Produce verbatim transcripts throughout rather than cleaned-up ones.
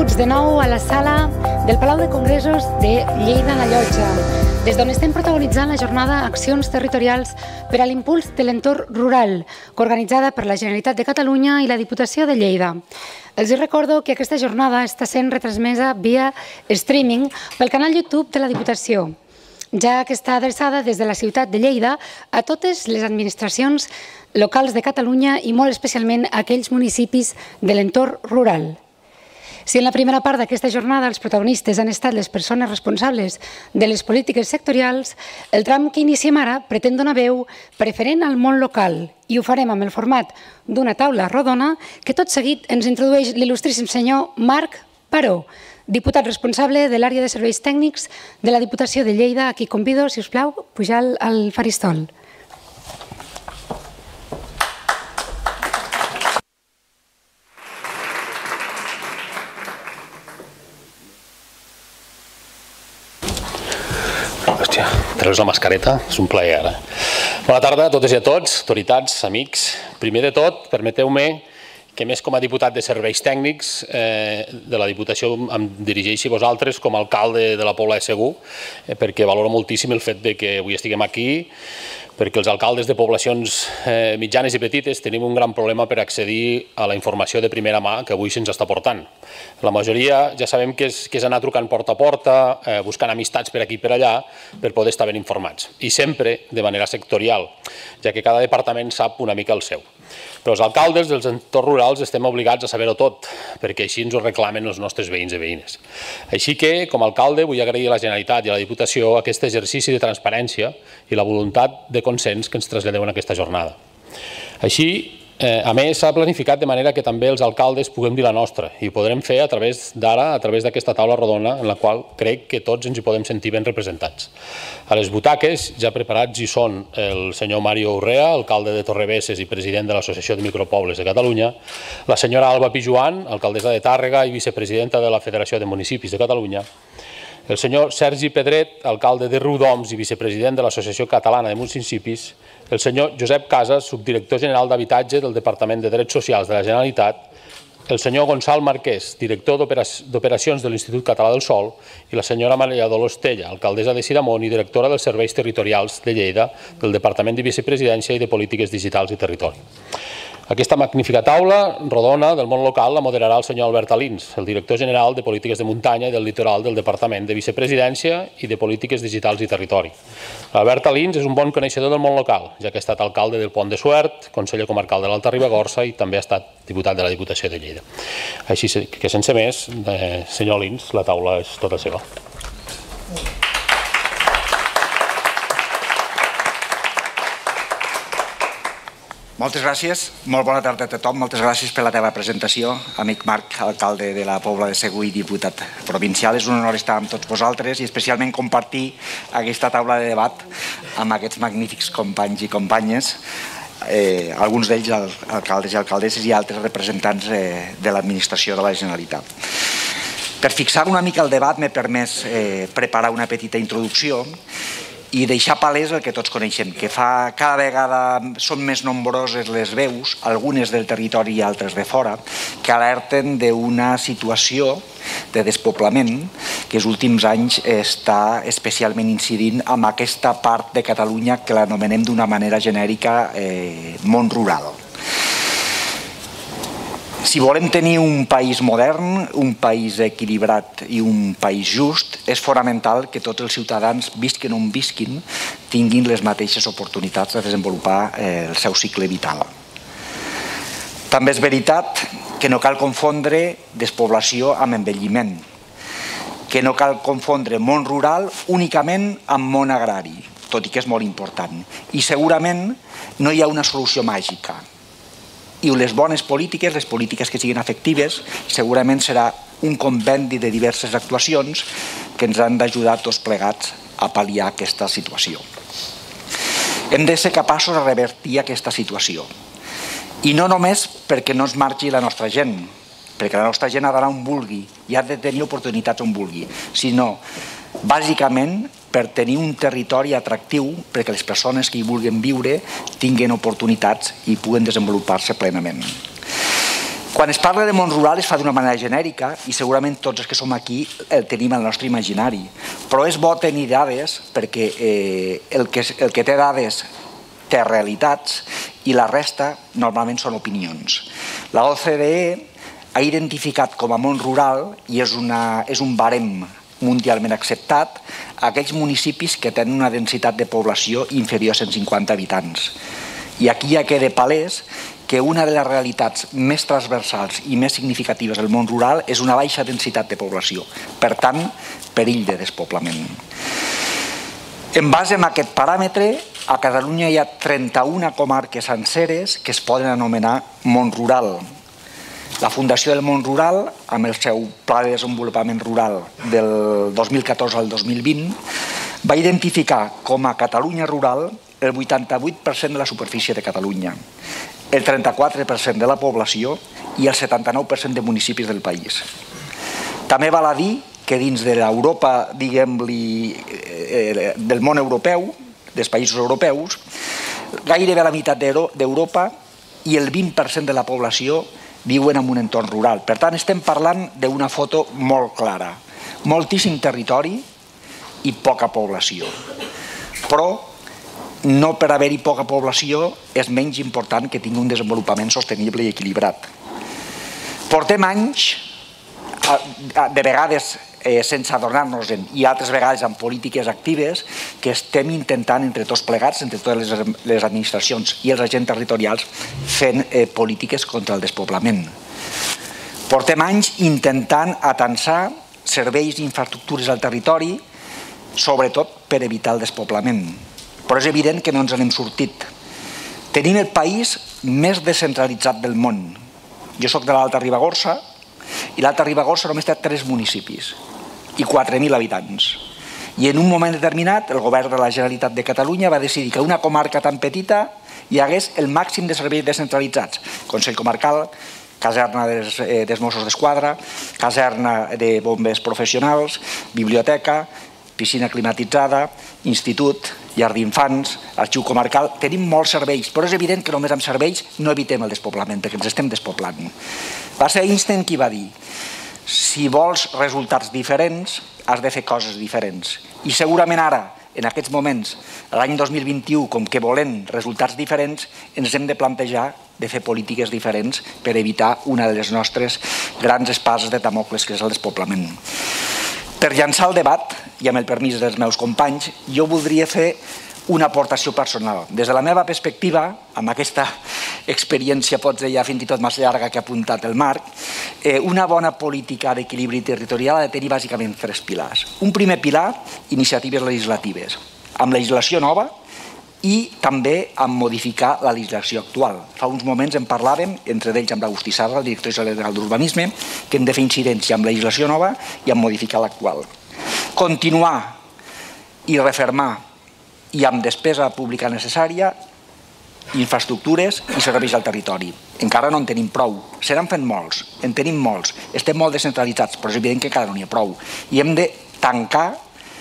Benvinguts de nou a la sala del Palau de Congressos de Lleida la Llotja, des d'on estem protagonitzant la jornada Accions Territorials per a l'Impuls de l'Entorn Rural, coorganitzada per la Generalitat de Catalunya i la Diputació de Lleida. Els recordo que aquesta jornada està sent retransmesa via streaming pel canal YouTube de la Diputació, ja que està adreçada des de la ciutat de Lleida a totes les administracions locals de Catalunya i molt especialment a aquells municipis de l'entorn rural. Si en la primera part d'aquesta jornada els protagonistes han estat les persones responsables de les polítiques sectorials, el tram que iniciem ara pretén donar veu preferent al món local i ho farem amb el format d'una taula rodona que tot seguit ens introdueix l'il·lustríssim senyor Marc Paró, diputat responsable de l'àrea de serveis tècnics de la Diputació de Lleida, a qui convido, si us plau, a pujar al faristol. Hòstia, treus la mascareta, és un plaer ara. Bona tarda a totes i a tots, autoritats, amics. Primer de tot, permeteu-me que més com a diputat de serveis tècnics de la Diputació em dirigeixi a vosaltres com a alcalde de la Pobla de Segur, perquè valoro moltíssim el fet que avui estiguem aquí, perquè els alcaldes de poblacions mitjanes i petites tenim un gran problema per accedir a la informació de primera mà que avui se'ns està portant. La majoria ja sabem que és anar trucant porta a porta, buscant amistats per aquí i per allà, per poder estar ben informats. I sempre de manera sectorial, ja que cada departament sap una mica el seu. Però els alcaldes dels entorns rurals estem obligats a saber-ho tot, perquè així ens ho reclamen els nostres veïns i veïnes. Així que, com a alcalde, vull agrair a la Generalitat i a la Diputació aquest exercici de transparència i la voluntat de consens que ens traslladeu en aquesta jornada. Així, a més, s'ha planificat de manera que també els alcaldes puguem dir la nostra i ho podrem fer a través d'ara, a través d'aquesta taula rodona en la qual crec que tots ens hi podem sentir ben representats. A les butaques ja preparats hi són el senyor Mario Urrea, alcalde de Torrebesses i president de l'Associació de Micropobles de Catalunya, la senyora Alba Pijuan, alcaldessa de Tàrrega i vicepresidenta de la Federació de Municipis de Catalunya, el senyor Sergi Pedret, alcalde de Riudoms i vicepresident de l'Associació Catalana de Municipis, el senyor Josep Casas, subdirector general d'Habitatge del Departament de Drets Socials de la Generalitat, el senyor Gonçal Marquès, director d'Operacions de l'Institut Català del Sòl, i la senyora Maria Dolors Tella, alcaldessa de Sidamon i directora dels Serveis Territorials de Lleida del Departament de Vicepresidència i de Polítiques Digitals i Territori. Aquesta magnífica taula rodona del món local la moderarà el senyor Albert Alins, el director general de Polítiques de Muntanya i del Litoral del Departament de Vicepresidència i de Polítiques Digitals i Territori. Albert Alins és un bon coneixedor del món local, ja que ha estat alcalde del Pont de Suert, conseller comarcal de l'Alta Ribagorça i també ha estat diputat de la Diputació de Lleida. Així que, sense més, senyor Alins, la taula és tota seva. Moltes gràcies, molt bona tarda a tothom, moltes gràcies per la teva presentació, amic Marc, alcalde de la Pobla de Segur i diputat provincial. És un honor estar amb tots vosaltres i especialment compartir aquesta taula de debat amb aquests magnífics companys i companyes, alguns d'ells alcaldes i alcaldesses i altres representants de l'administració de la Generalitat. Per fixar una mica el debat m'he permès preparar una petita introducció i deixar palès el que tots coneixem, que fa cada vegada són més nombroses les veus, algunes del territori i altres de fora, que alerten d'una situació de despoblament que els últims anys està especialment incidint en aquesta part de Catalunya que l'anomenem d'una manera genèrica món rural. Si volem tenir un país modern, un país equilibrat i un país just, és fonamental que tots els ciutadans, visquin on visquin, tinguin les mateixes oportunitats de desenvolupar el seu cicle vital. També és veritat que no cal confondre despoblació amb envelliment, que no cal confondre món rural únicament amb món agrari, tot i que és molt important. I segurament no hi ha una solució màgica. I les bones polítiques, les polítiques que siguin efectives, segurament serà un compendi de diverses actuacions que ens han d'ajudar tots plegats a pal·liar aquesta situació. Hem de ser capaços de revertir aquesta situació. I no només perquè no es marxi la nostra gent, perquè la nostra gent ha d'anar on vulgui i ha de tenir oportunitats on vulgui, sinó bàsicament per tenir un territori atractiu perquè les persones que hi vulguin viure tinguin oportunitats i puguen desenvolupar-se plenament. Quan es parla de món rural es fa d'una manera genèrica i segurament tots els que som aquí el tenim al nostre imaginari, però és bo tenir dades perquè el que té dades té realitats i la resta normalment són opinions. La O C D E ha identificat com a món rural, i és un barem mundialment acceptat, aquells municipis que tenen una densitat de població inferior a cent cinquanta habitants. I aquí ja queda palès que una de les realitats més transversals i més significatives del món rural és una baixa densitat de població, per tant, perill de despoblament. En base a aquest paràmetre, a Catalunya hi ha trenta-una comarques senceres que es poden anomenar món rural. La Fundació del Món Rural, amb el seu Pla de Desenvolupament Rural del dos mil catorze al dos mil vint, va identificar com a Catalunya rural el vuitanta-vuit per cent de la superfície de Catalunya, el trenta-quatre per cent de la població i el setanta-nou per cent de municipis del país. També val a dir que dins de l'Europa, diguem-li, del món europeu, dels països europeus, gairebé la meitat d'Europa i el vint per cent de la població viuen en un entorn rural. Per tant, estem parlant d'una foto molt clara. Moltíssim territori i poca població. Però no per haver-hi poca població és menys important que tingui un desenvolupament sostenible i equilibrat. Portem anys, de vegades sense adonar-nos-en i altres vegades amb polítiques actives, que estem intentant entre tots plegats, entre totes les administracions i els agents territorials, fent polítiques contra el despoblament. Portem anys intentant atansar serveis i infraestructures al territori, sobretot per evitar el despoblament. Però és evident que no ens n'hem sortit. Tenim el país més descentralitzat del món. Jo soc de l'Alta Ribagorça i l'Alta Ribagorça només té tres municipis i quatre mil habitants. I en un moment determinat el govern de la Generalitat de Catalunya va decidir que una comarca tan petita hi hagués el màxim de serveis descentralitzats. Consell Comarcal, caserna dels Mossos d'Esquadra, caserna de bombers professionals, biblioteca, piscina climatitzada, institut, llar d'infants, arxiu comarcal. Tenim molts serveis, però és evident que només amb serveis no evitem el despoblament, perquè ens estem despoblant. Va ser Einstein qui va dir: si vols resultats diferents, has de fer coses diferents. I segurament ara, en aquests moments, l'any dos mil vint-i-u, com que volem resultats diferents, ens hem de plantejar de fer polítiques diferents per evitar una de les nostres grans espases de Damocles, que és el despoblament. Per llançar el debat, i amb el permís dels meus companys, jo voldria fer una aportació personal. Des de la meva perspectiva, amb aquesta experiència potser ja fins i tot més llarga que ha apuntat el Marc, una bona política d'equilibri territorial ha de tenir bàsicament tres pilars. Un primer pilar, iniciatives legislatives, amb legislació nova i també amb modificar la legislació actual. Fa uns moments en parlàvem, entre d'ells amb l'Agustí Sarra, el director general d'Urbanisme, que hem de fer incidència amb legislació nova i amb modificar l'actual. Continuar i refermar i amb despesa pública necessària, infraestructures i serveis al territori. Encara no en tenim prou. Se n'han fet molts, en tenim molts. Estem molt descentralitzats, però és evident que encara no n'hi ha prou. I hem de tancar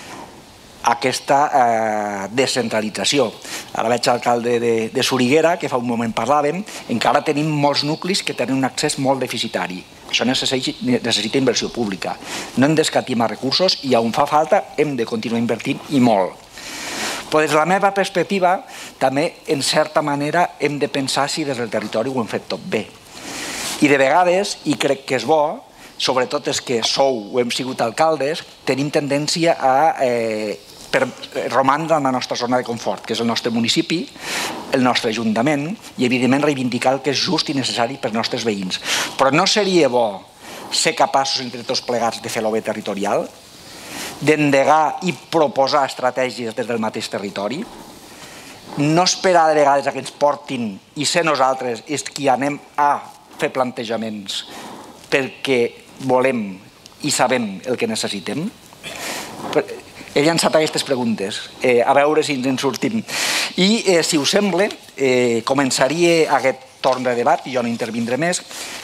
aquesta descentralització. Ara veig l'alcalde de Soriguera, que fa un moment parlàvem, encara tenim molts nuclis que tenen un accés molt deficitari. Això necessita inversió pública. No hem d'escatimar recursos i on fa falta hem de continuar invertint i molt. Però des de la meva perspectiva, també, en certa manera, hem de pensar si des del territori ho hem fet tot bé. I de vegades, i crec que és bo, sobretot els que sou o hem sigut alcaldes, tenim tendència a romandre en la nostra zona de confort, que és el nostre municipi, el nostre ajuntament, i evidentment reivindicar el que és just i necessari pels nostres veïns. Però no seria bo ser capaços entre tots plegats de fer l'O B territorial, d'endegar i proposar estratègies des del mateix territori, no esperar de vegades que ens portin i ser nosaltres és qui anem a fer plantejaments perquè volem i sabem el que necessitem? He llançat aquestes preguntes, a veure si ens en sortim. I, si us sembla, començaria aquest torn de debat i jo no intervindré més,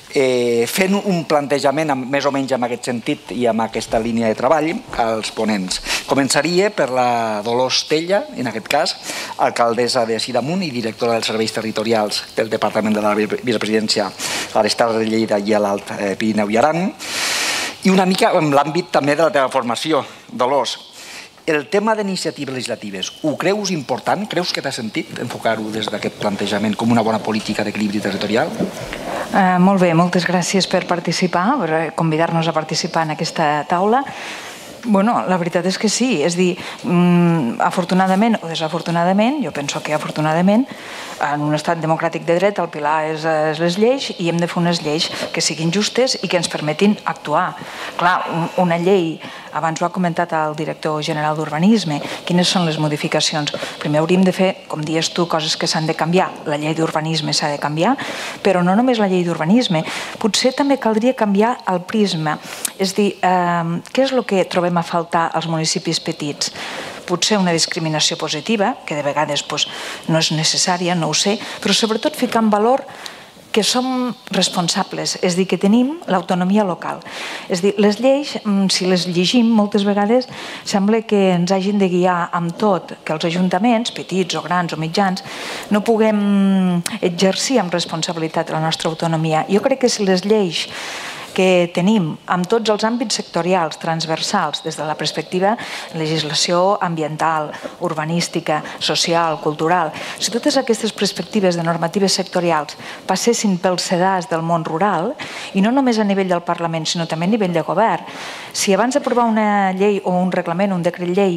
fent un plantejament més o menys en aquest sentit i amb aquesta línia de treball als ponents. Començaria per la Dolors Tella, en aquest cas, alcaldessa de Sidamon i directora dels serveis territorials del Departament de la Vicepresidència a les Terres de Lleida i a l'Alt Pirineu i Aran, i una mica en l'àmbit també de la teva formació, Dolors. El tema d'iniciatives legislatives, ho creus important? Creus que t'ha sentit enfocar-ho des d'aquest plantejament com una bona política d'equilibri territorial? Molt bé, moltes gràcies per participar, per convidar-nos a participar en aquesta taula. Bueno, la veritat és que sí, és dir, afortunadament o desafortunadament, jo penso que afortunadament, en un estat democràtic de dret el pilar és les lleis i hem de fer unes lleis que siguin justes i que ens permetin actuar. Clar, una llei, abans ho ha comentat el director general d'Urbanisme, quines són les modificacions? Primer hauríem de fer, com dius tu, coses que s'han de canviar. La llei d'urbanisme s'ha de canviar, però no només la llei d'urbanisme, potser també caldria canviar el prisma. És dir, què és el que trobem a faltar als municipis petits? Potser una discriminació positiva, que de vegades no és necessària, no ho sé, però sobretot ficar en valor que som responsables, és a dir, que tenim l'autonomia local. És a dir, les lleis, si les llegim, moltes vegades sembla que ens hagin de guiar amb tot, que els ajuntaments, petits o grans o mitjans, no puguem exercir amb responsabilitat la nostra autonomia. Jo crec que si les lleis que tenim amb tots els àmbits sectorials, transversals, des de la perspectiva legislació ambiental, urbanística, social, cultural, si totes aquestes perspectives de normatives sectorials passessin pels sedars del món rural, i no només a nivell del Parlament, sinó també a nivell de govern, si abans d'aprovar una llei o un reglament, un decret llei,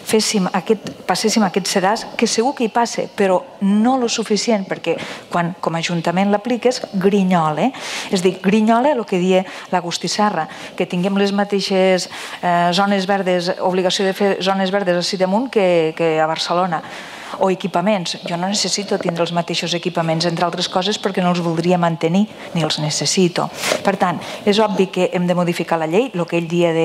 passéssim aquests sedars, que segur que hi passa, però no lo suficient, perquè quan com a Ajuntament l'apliques, grinyola. És a dir, grinyola el que dia l'Agustí Serra, que tinguem les mateixes zones verdes, obligació de fer zones verdes a Sidamon que a Barcelona. O equipaments. Jo no necessito tindre els mateixos equipaments, entre altres coses, perquè no els voldria mantenir, ni els necessito. Per tant, és obvi que hem de modificar la llei, el que ell dia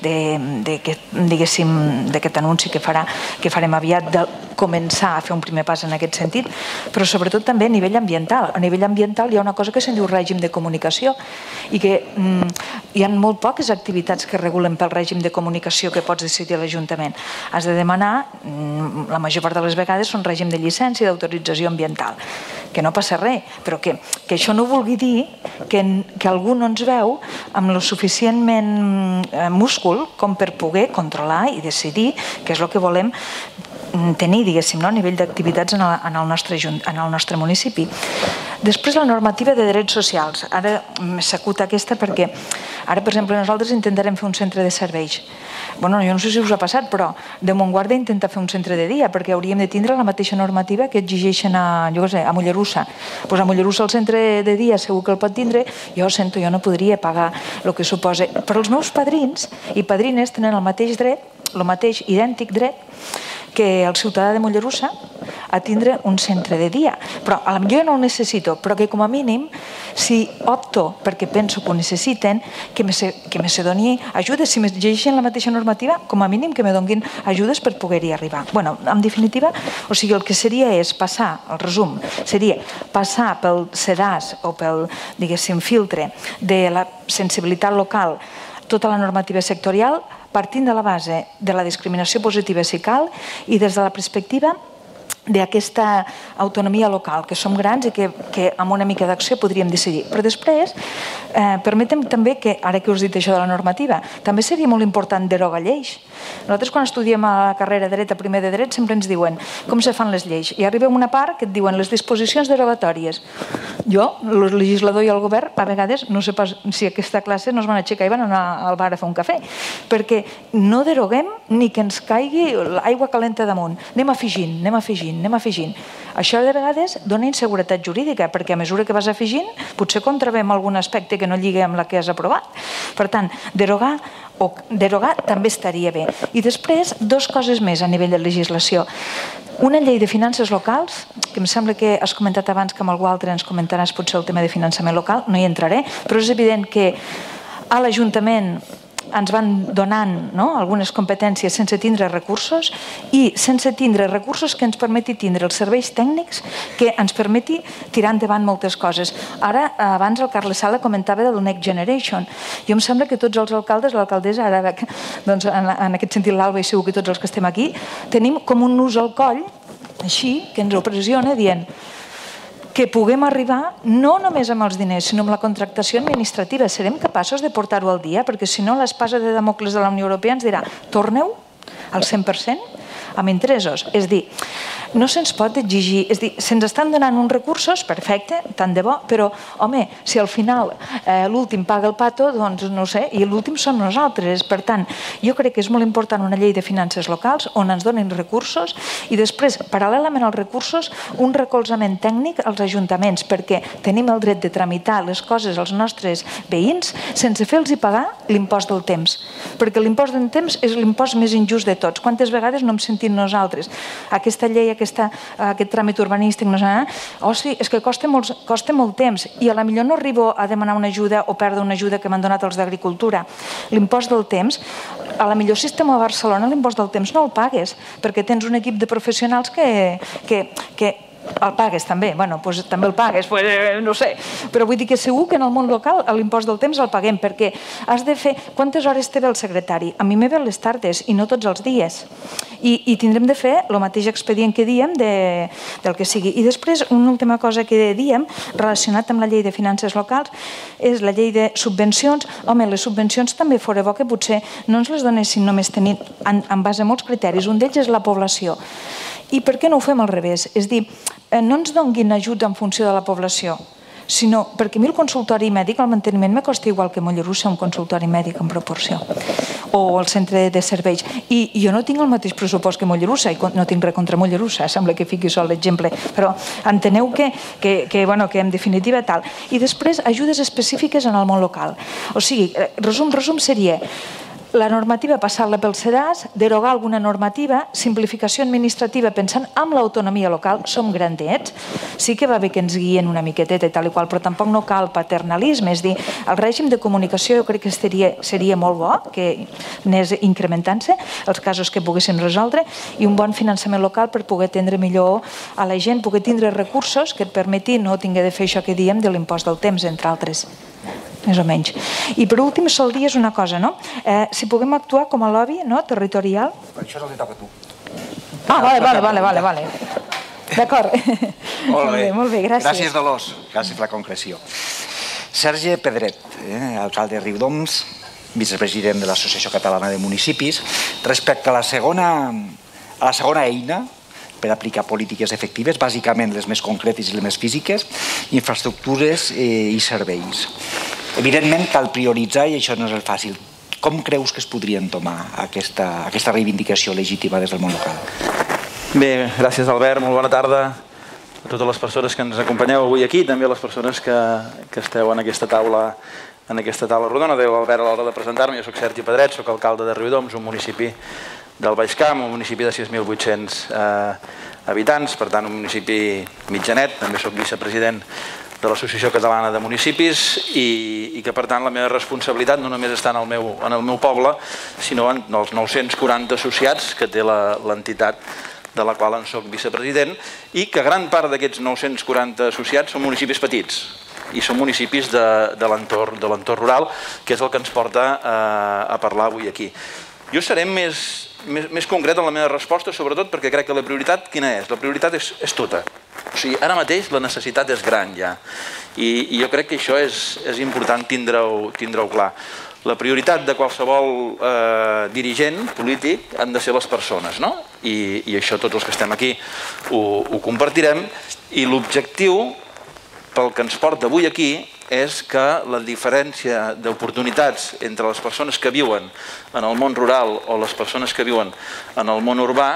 d'aquest anunci que farem aviat de començar a fer un primer pas en aquest sentit, però sobretot també a nivell ambiental. A nivell ambiental hi ha una cosa que se'n diu règim de comunicació i que hi ha molt poques activitats que regulen pel règim de comunicació que pots decidir a l'Ajuntament. Has de demanar, la major part de les vegades, són règim de llicència i d'autorització ambiental, que no passa res, però que això no vulgui dir que algú no ens veu amb el suficientment múscul com per poder controlar i decidir què és el que volem tenir, diguéssim, a nivell d'activitats en el nostre municipi. Després, la normativa de drets socials. Ara m'he sacut aquesta perquè ara, per exemple, nosaltres intentarem fer un centre de serveis. Bueno, jo no sé si us ha passat, però de Montguarda intenta fer un centre de dia perquè hauríem de tindre la mateixa normativa que exigeixen a, jo què sé, a Mollerussa. Doncs a Mollerussa el centre de dia segur que el pot tindre, jo sento, jo no podria pagar el que suposa. Però els meus padrins i padrines tenen el mateix dret, el mateix idèntic dret que el ciutadà de Mollerussa a tindre un centre de dia. Però potser jo no el necessito, però que com a mínim, si opto perquè penso que ho necessiten, que me se doni ajudes. Si me llegeixen la mateixa normativa, com a mínim que me donin ajudes per poder-hi arribar. Bueno, en definitiva, o sigui, el que seria és passar, el resum, seria passar pel sedàs o pel, diguéssim, filtre de la sensibilitat local tota la normativa sectorial, partint de la base de la discriminació positiva si cal i des de la perspectiva d'aquesta autonomia local, que som grans i que amb una mica d'acció podríem decidir. Però després, permetem també que, ara que us he dit això de la normativa, també seria molt important derogar lleis. Nosaltres quan estudiem a la carrera dret, a primer de dret, sempre ens diuen com se fan les lleis. I arriba una part que et diuen les disposicions derogatòries. Jo, el legislador i el govern, a vegades, no sé pas si aquesta classe no es van aixecar i van anar al bar a fer un cafè, perquè no deroguem ni que ens caigui l'aigua calenta damunt. Anem afegint, anem afegint, anem afegint. Això de vegades dona inseguretat jurídica, perquè a mesura que vas afegint potser contravem algun aspecte que no lligui amb la que has aprovat. Per tant, derogar o derogar també estaria bé. I després, dues coses més a nivell de legislació. Una llei de finances locals, que em sembla que has comentat abans que amb algú altre ens comentaràs potser el tema de finançament local, no hi entraré, però és evident que a l'Ajuntament ens van donant algunes competències sense tindre recursos i sense tindre recursos que ens permeti tindre els serveis tècnics que ens permeti tirar endavant moltes coses. Ara, abans el Carles Sala comentava del Next Generation. Jo em sembla que tots els alcaldes, l'alcaldessa, ara en aquest sentit l'Alba i segur que tots els que estem aquí, tenim com un nus al coll, així, que ens ho pressiona dient que puguem arribar no només amb els diners, sinó amb la contractació administrativa. Serem capaços de portar-ho al dia? Perquè si no, l'espasa de Damocles de la Unió Europea ens dirà torneu al cent per cent amb interessos. És dir, no se'ns pot exigir, és dir, se'ns estan donant uns recursos, perfecte, tant de bo, però, home, si al final l'últim paga el pato, doncs no sé, i l'últim som nosaltres. Per tant, jo crec que és molt important una llei de finances locals on ens donin recursos i després, paral·lelament als recursos, un recolzament tècnic als ajuntaments, perquè tenim el dret de tramitar les coses als nostres veïns sense fer-los pagar l'impost del temps, perquè l'impost del temps és l'impost més injust de tots. Quantes vegades no hem sentit nosaltres aquesta llei, aquest tràmit urbanístic, oh sí, és que costa molt temps i a la millor no arribo a demanar una ajuda o perdre una ajuda que m'han donat els d'Agricultura. L'impost del temps, a la millor sistema a Barcelona l'impost del temps no el pagues perquè tens un equip de professionals que el pagues també, bueno, doncs també el pagues, no sé, però vull dir que segur que en el món local l'impost del temps el paguem perquè has de fer, quantes hores té el secretari? A mi me ve les tardes i no tots els dies i tindrem de fer el mateix expedient que diem del que sigui. I després una última cosa que diem relacionat amb la llei de finances locals és la llei de subvencions. Home, les subvencions també fora bo que potser no ens les donessin només tenint en base a molts criteris, un d'ells és la població. I per què no ho fem al revés? És dir, no ens donguin ajuts en funció de la població, sinó perquè a mi el consultori mèdic, el manteniment me costa igual que Mollerussa un consultori mèdic en proporció, o el centre de serveis. I jo no tinc el mateix pressupost que Mollerussa, i no tinc res contra Mollerussa, sembla que fiqui sol l'exemple, però enteneu que en definitiva tal. I després, ajudes específiques en el món local. O sigui, resum, resum seria la normativa passar-la pel sedàs, derogar alguna normativa, simplificació administrativa pensant en l'autonomia local, som grandets, sí que va bé que ens guien una miqueteta i tal i qual, però tampoc no cal paternalisme, és dir, el règim de comunicació jo crec que seria molt bo, que anés incrementant-se els casos que poguéssim resoldre i un bon finançament local per poder atendre millor a la gent, poder tindre recursos que et permeti no tinguer de fer això que diem de l'impost del temps, entre altres. Més o menys. I per últim, sol dir és una cosa, no? Si puguem actuar com a lobby territorial... Això és el que toca a tu. Ah, vale, vale, vale, vale. D'acord. Molt bé, molt bé, gràcies. Gràcies, Dolors. Gràcies per la concreció. Sergi Pedret, alcalde de Riudoms, vicepresident de l'Associació Catalana de Municipis, respecte a la segona eina per aplicar polítiques efectives, bàsicament les més concretes i les més físiques, infraestructures i serveis. Evidentment, cal prioritzar i això no és el fàcil. Com creus que es podria entomar aquesta reivindicació legítima des del món local? Bé, gràcies Albert, molt bona tarda a totes les persones que ens acompanyeu avui aquí, també a les persones que esteu en aquesta taula en aquesta taula rodona. Déu Albert, a l'hora de presentar-me, jo soc Sergi Pedret, soc alcalde de Riudoms, un municipi del Baix Camp, un municipi de sis mil vuit-cents habitants, per tant un municipi mitjanet, també soc vicepresident de l'Associació Catalana de Municipis i que per tant la meva responsabilitat no només està en el meu poble, sinó en els nou-cents quaranta associats que té l'entitat de la qual en soc vicepresident i que gran part d'aquests nou-cents quaranta associats són municipis petits i són municipis de l'entorn rural, que és el que ens porta a parlar avui aquí. Jo seré més concret en la meva resposta, sobretot perquè crec que la prioritat quina és? La prioritat és tota. O sigui, ara mateix la necessitat és gran ja i jo crec que això és important tindre-ho clar. La prioritat de qualsevol dirigent polític han de ser les persones, no? I això tots els que estem aquí ho compartirem i l'objectiu pel que ens porta avui aquí és que la diferència d'oportunitats entre les persones que viuen en el món rural o les persones que viuen en el món urbà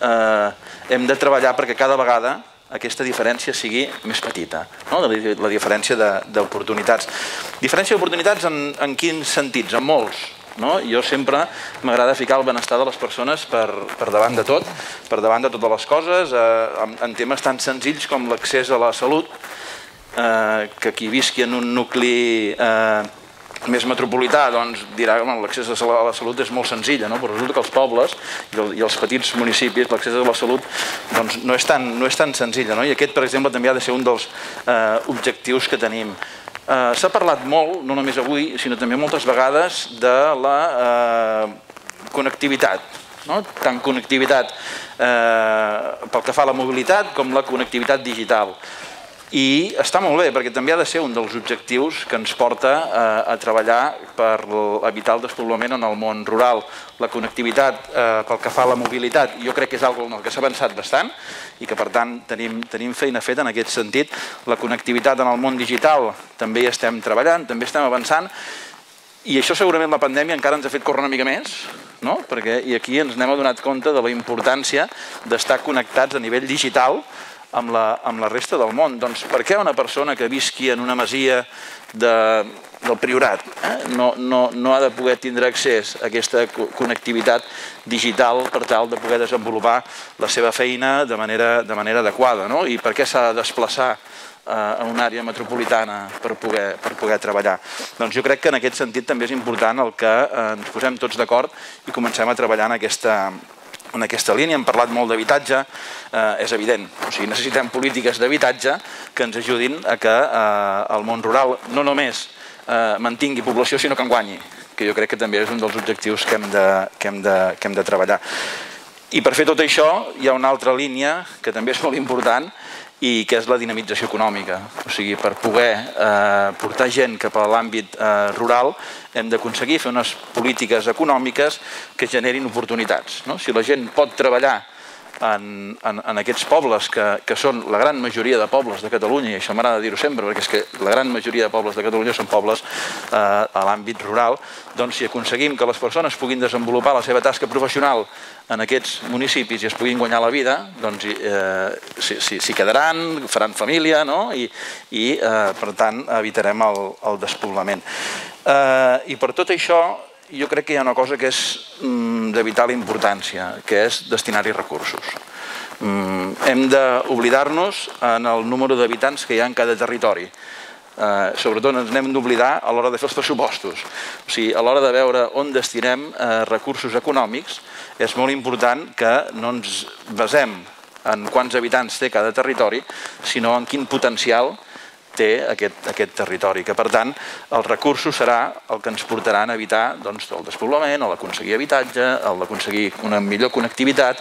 hem de treballar perquè cada vegada aquesta diferència sigui més petita, la diferència d'oportunitats. Diferència d'oportunitats en quins sentits? En molts. Jo sempre m'agrada ficar el benestar de les persones per davant de tot, per davant de totes les coses, en temes tan senzills com l'accés a la salut, que qui visqui en un nucli més metropolità dirà que l'accés a la salut és molt senzilla, però resulta que els pobles i els petits municipis l'accés a la salut no és tan senzilla, i aquest, per exemple, també ha de ser un dels objectius que tenim. S'ha parlat molt, no només avui, sinó també moltes vegades, de la connectivitat, tant connectivitat pel que fa a la mobilitat com la connectivitat digital. I està molt bé, perquè també ha de ser un dels objectius que ens porta a treballar per evitar el despoblament en el món rural. La connectivitat pel que fa a la mobilitat, jo crec que és una cosa en què s'ha avançat bastant i que, per tant, tenim feina feta en aquest sentit. La connectivitat en el món digital també hi estem treballant, també estem avançant, i això segurament la pandèmia encara ens ha fet córrer una mica més, perquè aquí ens n'hem adonat compte de la importància d'estar connectats a nivell digital amb la resta del món. Doncs per què una persona que visqui en una masia del Priorat no ha de poder tindre accés a aquesta connectivitat digital per tal de poder desenvolupar la seva feina de manera adequada? I per què s'ha de desplaçar a una àrea metropolitana per poder treballar? Doncs jo crec que en aquest sentit també és important el que ens posem tots d'acord i comencem a treballar en aquesta en aquesta línia. Hem parlat molt d'habitatge, és evident. O sigui, necessitem polítiques d'habitatge que ens ajudin a que el món rural no només mantingui població, sinó que en guanyi, que jo crec que també és un dels objectius que hem de treballar. I per fer tot això hi ha una altra línia que també és molt important i que és la dinamització econòmica. O sigui, per poder portar gent cap a l'àmbit rural hem d'aconseguir fer unes polítiques econòmiques que generin oportunitats. Si la gent pot treballar en aquests pobles, que són la gran majoria de pobles de Catalunya, i això m'agrada dir-ho sempre, perquè és que la gran majoria de pobles de Catalunya són pobles a l'àmbit rural, doncs si aconseguim que les persones puguin desenvolupar la seva tasca professional en aquests municipis i es puguin guanyar la vida, doncs s'hi quedaran, faran família i, per tant, evitarem el despoblament. I per tot això, jo crec que hi ha una cosa que és de vital importància, que és destinar-hi recursos. Hem d'oblidar-nos en el número d'habitants que hi ha en cada territori. Sobretot ens n'hem d'oblidar a l'hora de fer els pressupostos. O sigui, a l'hora de veure on destinem recursos econòmics, és molt important que no ens basem en quants habitants té cada territori, sinó en quin potencial té aquest territori, que per tant els recursos serà el que ens portaran a evitar el despoblament, l'aconseguir habitatge, l'aconseguir una millor connectivitat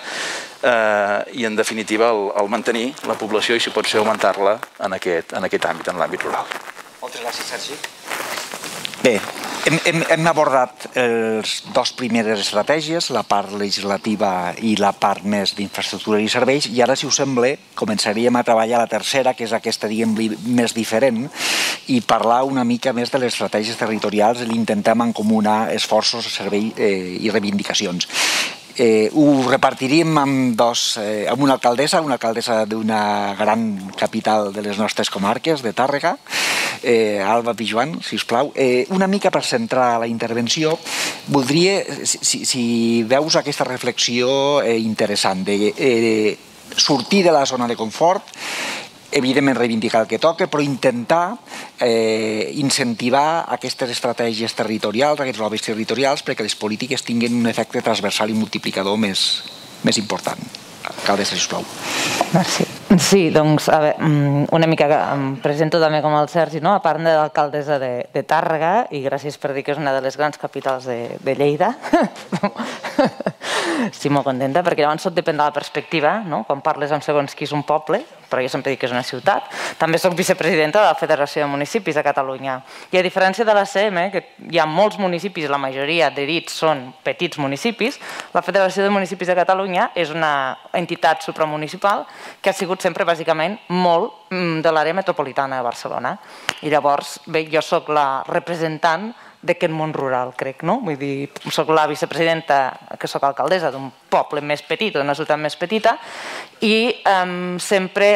i en definitiva el mantenir la població i si pot ser augmentar-la en aquest àmbit, en l'àmbit rural. Moltes gràcies, Sergi. Bé, hem abordat les dues primeres estratègies, la part legislativa i la part més d'infraestructura i serveis, i ara, si us sembla, començaríem a treballar la tercera, que és aquesta, diguem, més diferent, i parlar una mica més de les estratègies territorials i l'intentem encomunar esforços, serveis i reivindicacions. Ho repartiríem amb una alcaldessa, una alcaldessa d'una gran capital de les nostres comarques, de Tàrrega, Alba Pijuan, sisplau. Una mica per centrar la intervenció, voldria, si veus aquesta reflexió interessant, de sortir de la zona de confort, evidentment reivindicar el que toca, però intentar incentivar aquestes estratègies territorials, aquests lobbies territorials, perquè les polítiques tinguin un efecte transversal i multiplicador més important. Alcaldessa, sisplau. Merci. Sí, doncs, a veure, una mica em presento també com el Sergi, a part de l'alcaldessa de Tàrrega, i gràcies per dir que és una de les grans capitals de Lleida. Estic molt contenta, perquè llavors tot depèn de la perspectiva, quan parles amb segons qui és un poble, però jo sempre dic que és una ciutat. També soc vicepresidenta de la Federació de Municipis de Catalunya. I a diferència de la C M, que hi ha molts municipis, la majoria de dits són petits municipis, la Federació de Municipis de Catalunya és una entitat supramunicipal que ha sigut sempre bàsicament molt de l'àrea metropolitana de Barcelona. I llavors, bé, jo soc la representant d'aquest món rural, crec, no? Vull dir, soc la vicepresidenta, que soc alcaldessa d'un poble més petit, d'una ciutat més petita, i sempre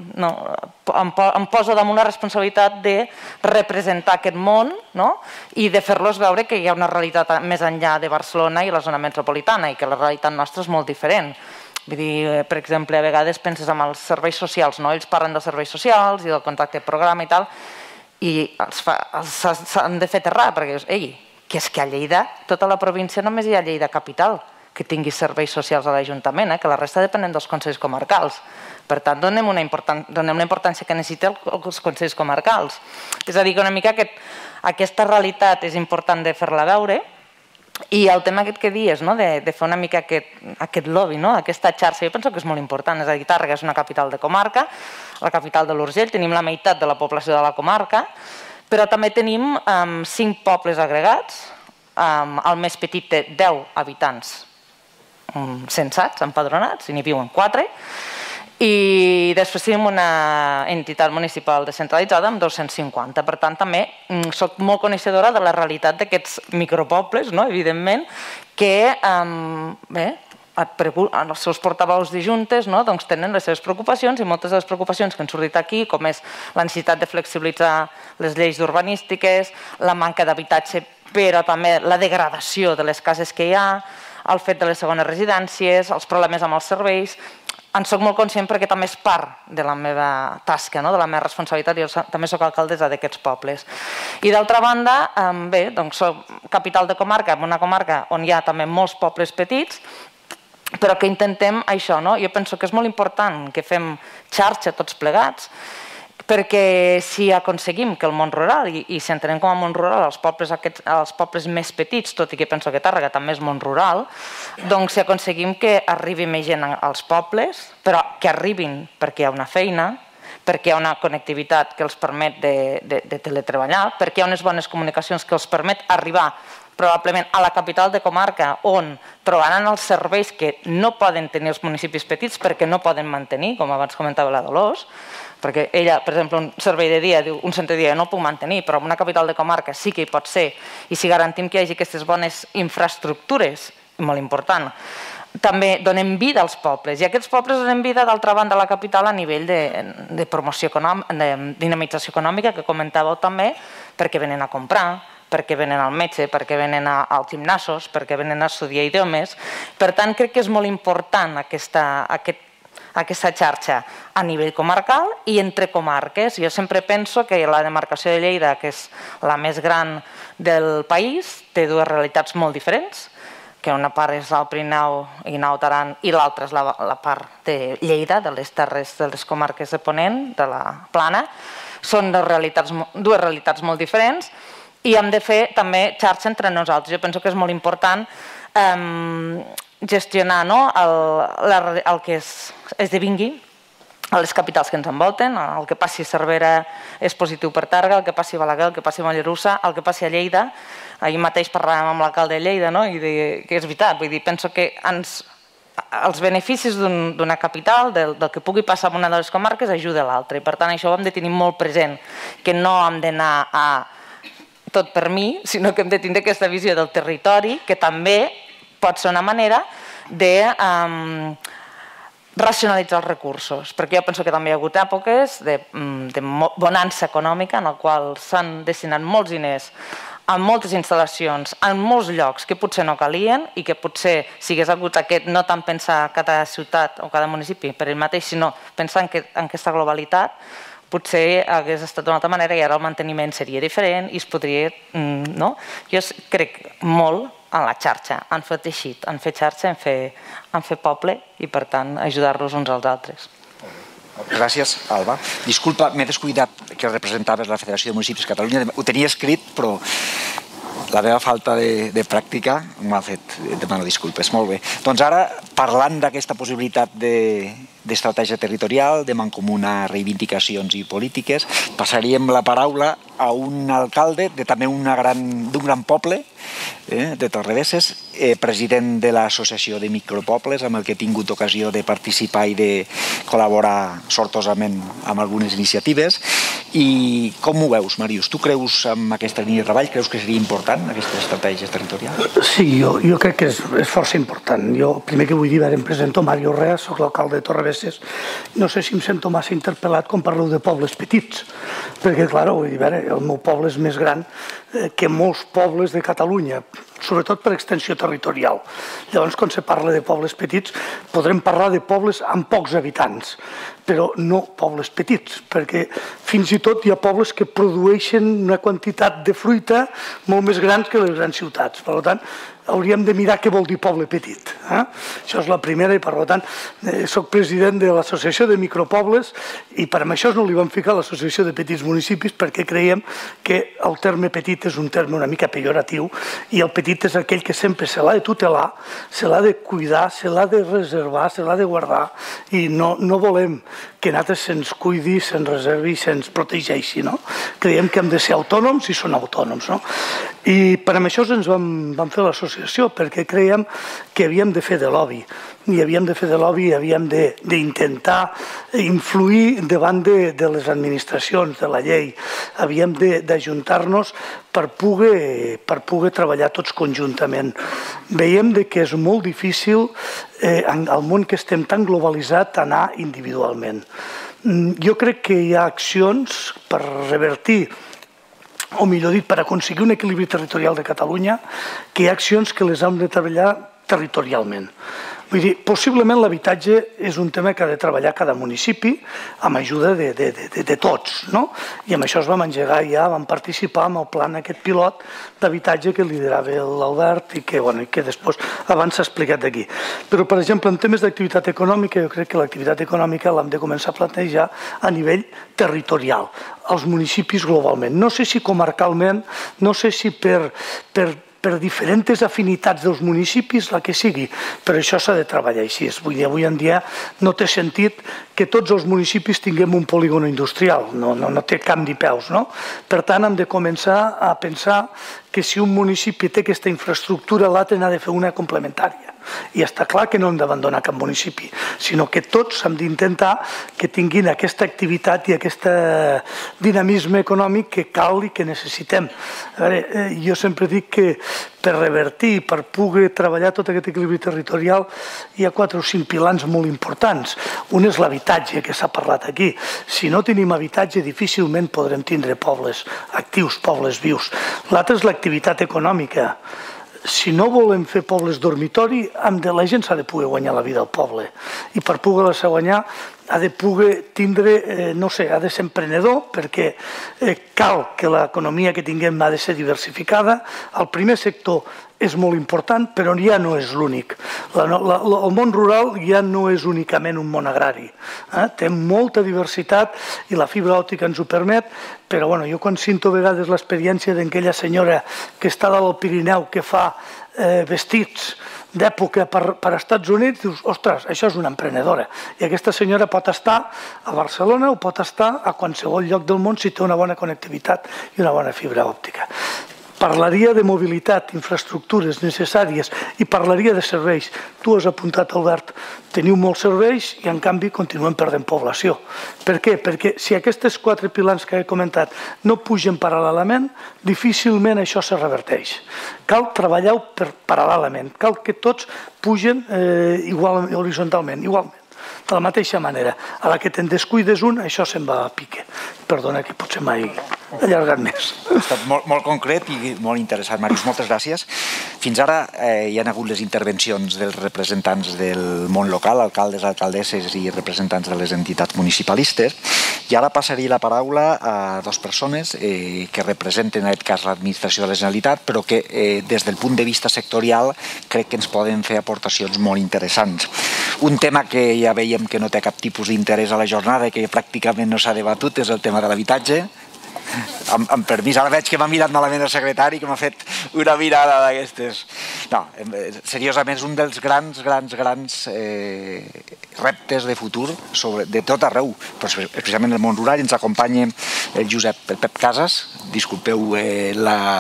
em poso damunt la responsabilitat de representar aquest món i de fer-los veure que hi ha una realitat més enllà de Barcelona i la zona metropolitana i que la realitat nostra és molt diferent. Vull dir, per exemple, a vegades penses en els serveis socials, no? Ells parlen dels serveis socials i del contracte de programa i tal, i s'han de fer terrar, perquè dius, ei, que és que a Lleida, tota la província només hi ha Lleida capital, que tingui serveis socials a l'Ajuntament, que la resta depenen dels consells comarcals. Per tant, donem una importància que necessiten els consells comarcals. És a dir, que una mica aquesta realitat és important de fer-la veure, i el tema aquest que dius, de fer una mica aquest lobby, aquesta xarxa, jo penso que és molt important. És a dir, Tàrrega és una capital de comarca, la capital de l'Urgell, tenim la meitat de la població de la comarca, però també tenim cinc pobles agregats, el més petit té deu habitants censats, empadronats, i n'hi viuen quatre, i després tenim una entitat municipal descentralitzada amb dos-cents cinquanta. Per tant, també soc molt coneixedora de la realitat d'aquests micropobles, evidentment, que els seus portaveus de juntes tenen les seves preocupacions, i moltes de les preocupacions que han sortit aquí, com és la necessitat de flexibilitzar les lleis urbanístiques, la manca d'habitatge, però també la degradació de les cases que hi ha, el fet de les segones residències, els problemes amb els serveis. En soc molt conscient perquè també és part de la meva tasca, de la meva responsabilitat. Jo també soc alcaldessa d'aquests pobles. I d'altra banda, bé, doncs soc capital de comarca, en una comarca on hi ha també molts pobles petits, però que intentem això, no? Jo penso que és molt important que fem xarxa tots plegats, perquè si aconseguim que el món rural, i si entenem com a món rural els pobles més petits, tot i que penso que Tàrrega també és món rural, doncs si aconseguim que arribi més gent als pobles, però que arribin perquè hi ha una feina, perquè hi ha una connectivitat que els permet de teletreballar, perquè hi ha unes bones comunicacions que els permet arribar probablement a la capital de comarca, on trobaran els serveis que no poden tenir els municipis petits perquè no poden mantenir, com abans comentava la Dolors, perquè ella, per exemple, un servei de dia, un centre de dia no el puc mantenir, però en una capital de comarca sí que hi pot ser, i si garantim que hi hagi aquestes bones infraestructures, molt important, també donem vida als pobles, i aquests pobles donen vida, d'altra banda, a la capital a nivell de promoció econòmica, de dinamització econòmica, que comentàveu també, perquè venen a comprar, perquè venen al metge, perquè venen als gimnasos, perquè venen a estudiar idiomes. Per tant, crec que és molt important aquesta xarxa a nivell comarcal i entre comarques. Jo sempre penso que la demarcació de Lleida, que és la més gran del país, té dues realitats molt diferents, que una part és l'Alt Pirineu i Naut Aran i l'altra és la part de Lleida, de les terres de les comarques de Ponent, de la Plana. Són dues realitats molt diferents, i hem de fer també xarxa entre nosaltres. Jo penso que és molt important gestionar el que esdevingui a les capitals que ens envolten. El que passi a Cervera és positiu per Tàrrega, el que passi a Balaguer, el que passi a Mollerussa, el que passi a Lleida. Ahir mateix parlàvem amb l'alcalde de Lleida, i que és veritat, penso que els beneficis d'una capital, del que pugui passar en una de les comarques, ajuda a l'altra. I per tant això ho hem de tenir molt present, que no hem d'anar a tot per mi, sinó que hem de tindre aquesta visió del territori, que també pot ser una manera de racionalitzar els recursos, perquè jo penso que també hi ha hagut èpoques de bonança econòmica en la qual s'han destinat molts diners en moltes instal·lacions, en molts llocs que potser no calien i que potser si hagués hagut aquest no tant pensar cada ciutat o cada municipi per ell mateix, sinó pensar en aquesta globalitat, potser hagués estat d'una altra manera i ara el manteniment seria diferent i es podria... Jo crec molt en la xarxa, en fer teixit, en fer xarxa, en fer poble i, per tant, ajudar-los uns als altres. Gràcies, Alba. Disculpa, m'he descuidat que representaves la Federació de Municipis de Catalunya. Ho tenia escrit, però la meva falta de pràctica m'ha fet... Demano disculpes. Molt bé. Doncs ara, parlant d'aquesta possibilitat d'estratègia territorial, de mancomunar reivindicacions i polítiques, passaríem la paraula a un alcalde de també d'un gran poble, de Torrebesses, president de l'Associació de Micropobles, amb el que he tingut ocasió de participar i de col·laborar sortosament amb algunes iniciatives. I com ho veus, Màrius? Tu creus en aquesta línia de treball? Creus que seria important, aquesta estratègia territorial? Sí, jo crec que és força important. Jo, primer que vull dir, em presento Mario Rea, soc l'alcalde de Torrebesses. No sé si em sento massa interpel·lat quan parlo de pobles petits, perquè, clar, el meu poble és més gran que molts pobles de Catalunya. sobretot per extensió territorial. Llavors, quan se parla de pobles petits, podrem parlar de pobles amb pocs habitants, però no pobles petits, perquè fins i tot hi ha pobles que produeixen una quantitat de fruita molt més grans que les grans ciutats. Per tant, hauríem de mirar què vol dir poble petit. Això és la primera i, per tant, soc president de l'Associació de Micropobles i per això no li vam ficar l'Associació de Petits Municipis perquè creiem que el terme petit és un terme una mica pejoratiu i el petit és aquell que sempre se l'ha de tutelar, se l'ha de cuidar, se l'ha de reservar, se l'ha de guardar i no volem que nosaltres se'ns cuidi, se'ns reservi i se'ns protegeixi. Creiem que hem de ser autònoms i són autònoms. I per això ens vam fer l'associació, perquè creiem que havíem de fer de lobby. I havíem de fer de lobby i havíem d'intentar influir davant de les administracions, de la llei. Havíem d'ajuntar-nos per poder treballar tots conjuntament. Veiem que és molt difícil, al món que estem tan globalitzat, anar individualment. Jo crec que hi ha accions per revertir, o millor dit, per aconseguir un equilibri territorial de Catalunya, que hi ha accions que les hem de treballar territorialment. Vull dir, possiblement l'habitatge és un tema que ha de treballar cada municipi amb ajuda de tots, no? I amb això es vam engegar ja, vam participar en el plan aquest pilot d'habitatge que liderava l'Albert i que després abans s'ha explicat aquí. Però, per exemple, en temes d'activitat econòmica, jo crec que l'activitat econòmica l'hem de començar a plantejar a nivell territorial, als municipis globalment. No sé si comarcalment, no sé si per per diferents afinitats dels municipis, la que sigui, però això s'ha de treballar així. Vull dir, avui en dia no té sentit que tots els municipis tinguem un polígon industrial, no té cap ni peus, no? Per tant, hem de començar a pensar que si un municipi té aquesta infraestructura, l'altre n'ha de fer una complementària. I està clar que no hem d'abandonar cap municipi, sinó que tots hem d'intentar que tinguin aquesta activitat i aquest dinamisme econòmic que cal i que necessitem. Jo sempre dic que per revertir, per poder treballar tot aquest equilibri territorial, hi ha quatre o cinc pilars molt importants. Un és l'habitatge, que s'ha parlat aquí. Si no tenim habitatge, difícilment podrem tindre pobles actius, pobles vius. L'altre és l'activitat econòmica. Si no volem fer pobles dormitori, la gent s'ha de poder guanyar la vida al poble. I per poder-la guanyar ha de poder tindre, no sé, ha de ser emprenedor, perquè cal que l'economia que tinguem ha de ser diversificada. El primer sector és molt important, però ja no és l'únic. El món rural ja no és únicament un món agrari. Té molta diversitat i la fibra òptica ens ho permet, però jo quan sento a vegades l'experiència d'aquella senyora que està dalt al Pirineu que fa vestits d'època per als Estats Units, dius, ostres, això és una emprenedora. I aquesta senyora pot estar a Barcelona o pot estar a qualsevol lloc del món si té una bona connectivitat i una bona fibra òptica. Parlaria de mobilitat, infraestructures necessàries i parlaria de serveis. Tu has apuntat, Albert, teniu molts serveis i en canvi continuem perdent població. Per què? Perquè si aquests quatre pilars que he comentat no pugen paral·lelament, difícilment això se reverteix. Cal treballar paral·lelament, cal que tots pugen horitzontalment, igualment. De la mateixa manera, a la que te'n descuides un, això se'n va a pique. Perdona que potser m'he allargat més. Ha estat molt concret i molt interessant, Màrius, moltes gràcies. Fins ara hi ha hagut les intervencions dels representants del món local, alcaldes, alcaldesses i representants de les entitats municipalistes, i ara passaria la paraula a dues persones que representen en aquest cas l'administració de la Generalitat, però que des del punt de vista sectorial crec que ens poden fer aportacions molt interessants. Un tema que ja veiem que no té cap tipus d'interès a la jornada i que pràcticament no s'ha debatut és el tema de l'habitatge. Amb permís, ara veig que m'ha mirat malament el secretari, que m'ha fet una mirada d'aquestes. No, seriosament és un dels grans, grans, grans reptes de futur de tot arreu, però especialment en el món rural. Ens acompanya el Josep, el Pep Casas, disculpeu la...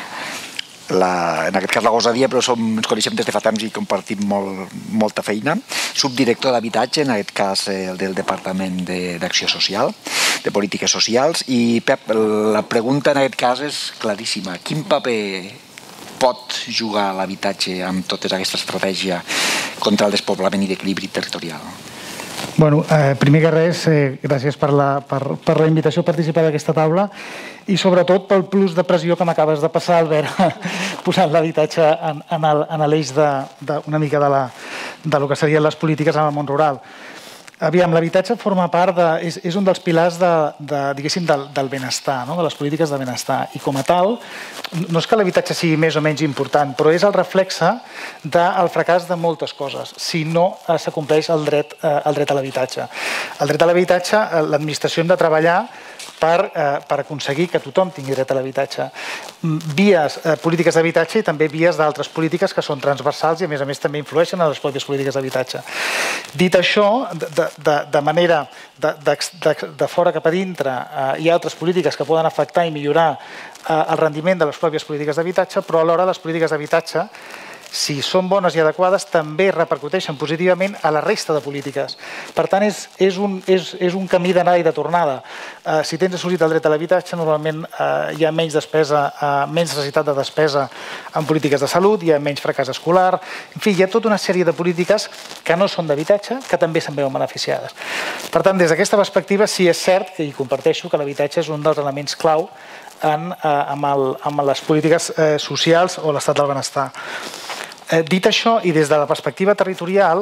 en aquest cas la gosadia, però ens coneixem des de fa temps i compartim molta feina. Subdirector d'habitatge, en aquest cas del Departament d'Acció Social, de Polítiques Socials. I Pep, la pregunta en aquest cas és claríssima. Quin paper pot jugar l'habitatge amb tota aquesta estratègia contra el despoblament i l'equilibri territorial? Bueno, eh, primer que res, eh, gràcies per la, per, per la invitació a participar d'aquesta taula i sobretot pel plus de pressió que m'acabes de passar, Albert, posant l'habitatge en, en l'eix de, de, una mica de, la, de lo que serien les polítiques en el món rural. Aviam, l'habitatge forma part de... És, és un dels pilars de, de, diguéssim, del, del benestar, no? De les polítiques de benestar. I com a tal, no és que l'habitatge sigui més o menys important, però és el reflexe del fracàs de moltes coses, si no s'acompleix el dret, eh, el dret a l'habitatge. El dret a l'habitatge, l'administració hem de treballar per, eh, per aconseguir que tothom tingui dret a l'habitatge. Vies eh, polítiques d'habitatge i també vies d'altres polítiques que són transversals i a més a més també influeixen en les pròpies polítiques d'habitatge. Dit això, de, de, de manera de, de, de, de fora cap a dintre, eh, hi ha altres polítiques que poden afectar i millorar eh, el rendiment de les pròpies polítiques d'habitatge, però alhora les polítiques d'habitatge, si són bones i adequades, també repercuteixen positivament a la resta de polítiques. Per tant, és, és, un, és, és un camí d'anada i de tornada. Eh, si tens assolit el dret a l'habitatge, normalment eh, hi ha menys despesa, eh, menys necessitat de despesa en polítiques de salut, hi ha menys fracàs escolar, en fi, hi ha tota una sèrie de polítiques que no són d'habitatge, que també se'n veuen beneficiades. Per tant, des d'aquesta perspectiva, sí és cert, i comparteixo, que l'habitatge és un dels elements clau en, eh, amb, el, amb les polítiques eh, socials o l'estat del benestar. Eh, dit això, i des de la perspectiva territorial,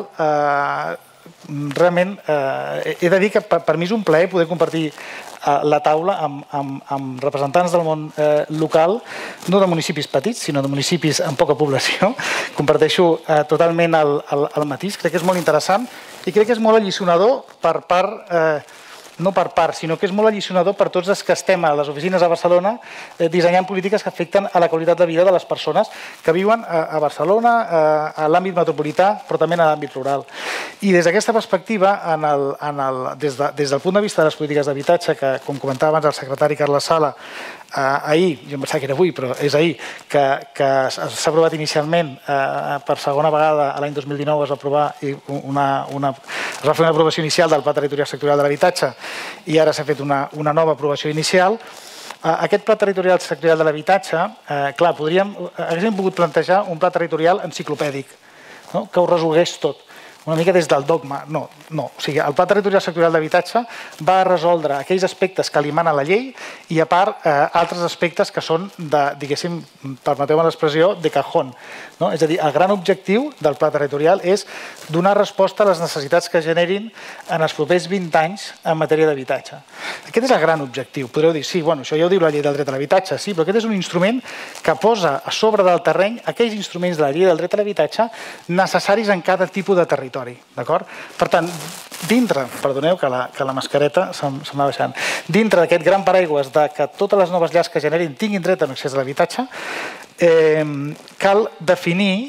eh, realment eh, he de dir que per, per mi és un plaer poder compartir eh, la taula amb, amb, amb representants del món eh, local, no de municipis petits, sinó de municipis amb poca població. Comparteixo eh, totalment el, el, el matís, crec que és molt interessant i crec que és molt alliçonador per part... Eh, no per part, sinó que és molt alliçonador per tots els que estem a les oficines a Barcelona eh, dissenyant polítiques que afecten a la qualitat de vida de les persones que viuen a, a Barcelona, a, a l'àmbit metropolità, però també a l'àmbit rural. I des d'aquesta perspectiva, en el, en el, des, de, des del punt de vista de les polítiques d'habitatge, que com comentava abans el secretari Carles Sala, eh, ahir, jo em pensava que era avui, però és ahir, que, que s'ha aprovat inicialment eh, per segona vegada l'any dos mil dinou es va aprovar una, una, es va fer una aprovació inicial del Pla Territorial Sectorial de l'Habitatge i ara s'ha fet una, una nova aprovació inicial. Aquest Pla Territorial Sectorial de l'Habitatge, eh, clar, podríem, haguéssim pogut plantejar un pla territorial enciclopèdic, no? Que ho resolgués tot, una mica des del dogma. No, no. O sigui, el Pla Territorial Sectorial d'Habitatge va a resoldre aquells aspectes que li mana la llei i, a part, eh, altres aspectes que són, de, diguéssim, permeteu-me l'expressió, de cajón. No? És a dir, el gran objectiu del Pla Territorial és donar resposta a les necessitats que generin en els propers vint anys en matèria d'habitatge. Aquest és el gran objectiu. Podreu dir, sí, bueno, això ja ho diu la llei del dret a l'habitatge, sí, però aquest és un instrument que posa a sobre del terreny aquells instruments de la llei del dret a l'habitatge necessaris en cada tipus de territori. D'acord? Per tant, dintre, perdoneu que la, que la mascareta se'm, se'm va baixant, dintre d'aquest gran paraigües de que totes les noves llars que generin tinguin dret a un accés a l'habitatge, eh, cal definir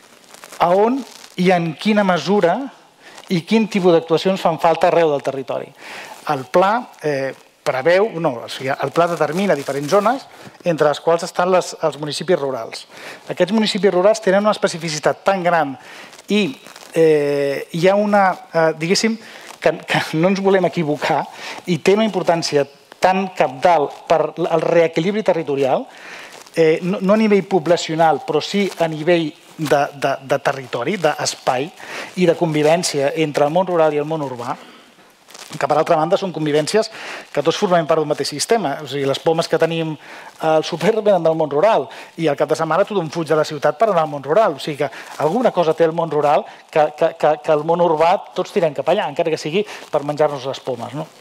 a on i en quina mesura i quin tipus d'actuacions fan falta arreu del territori. El pla eh, preveu, no, o sigui, el pla determina diferents zones entre les quals estan les, els municipis rurals. Aquests municipis rurals tenen una especificitat tan gran i eh, hi ha una, eh, diguéssim, que, que no ens volem equivocar i té una importància tan cabdal per al reequilibri territorial, eh, no, no a nivell poblacional, però sí a nivell de, de, de territori, d'espai i de convivència entre el món rural i el món urbà, que per altra banda són convivències que tots formem part d'un mateix sistema. O sigui, les pomes que tenim al súper venen del món rural i al cap de setmana tothom fuig de la ciutat per anar al món rural. O sigui que alguna cosa té el món rural que, que, que, que el món urbà tots tirem cap allà, encara que sigui per menjar-nos les pomes. No?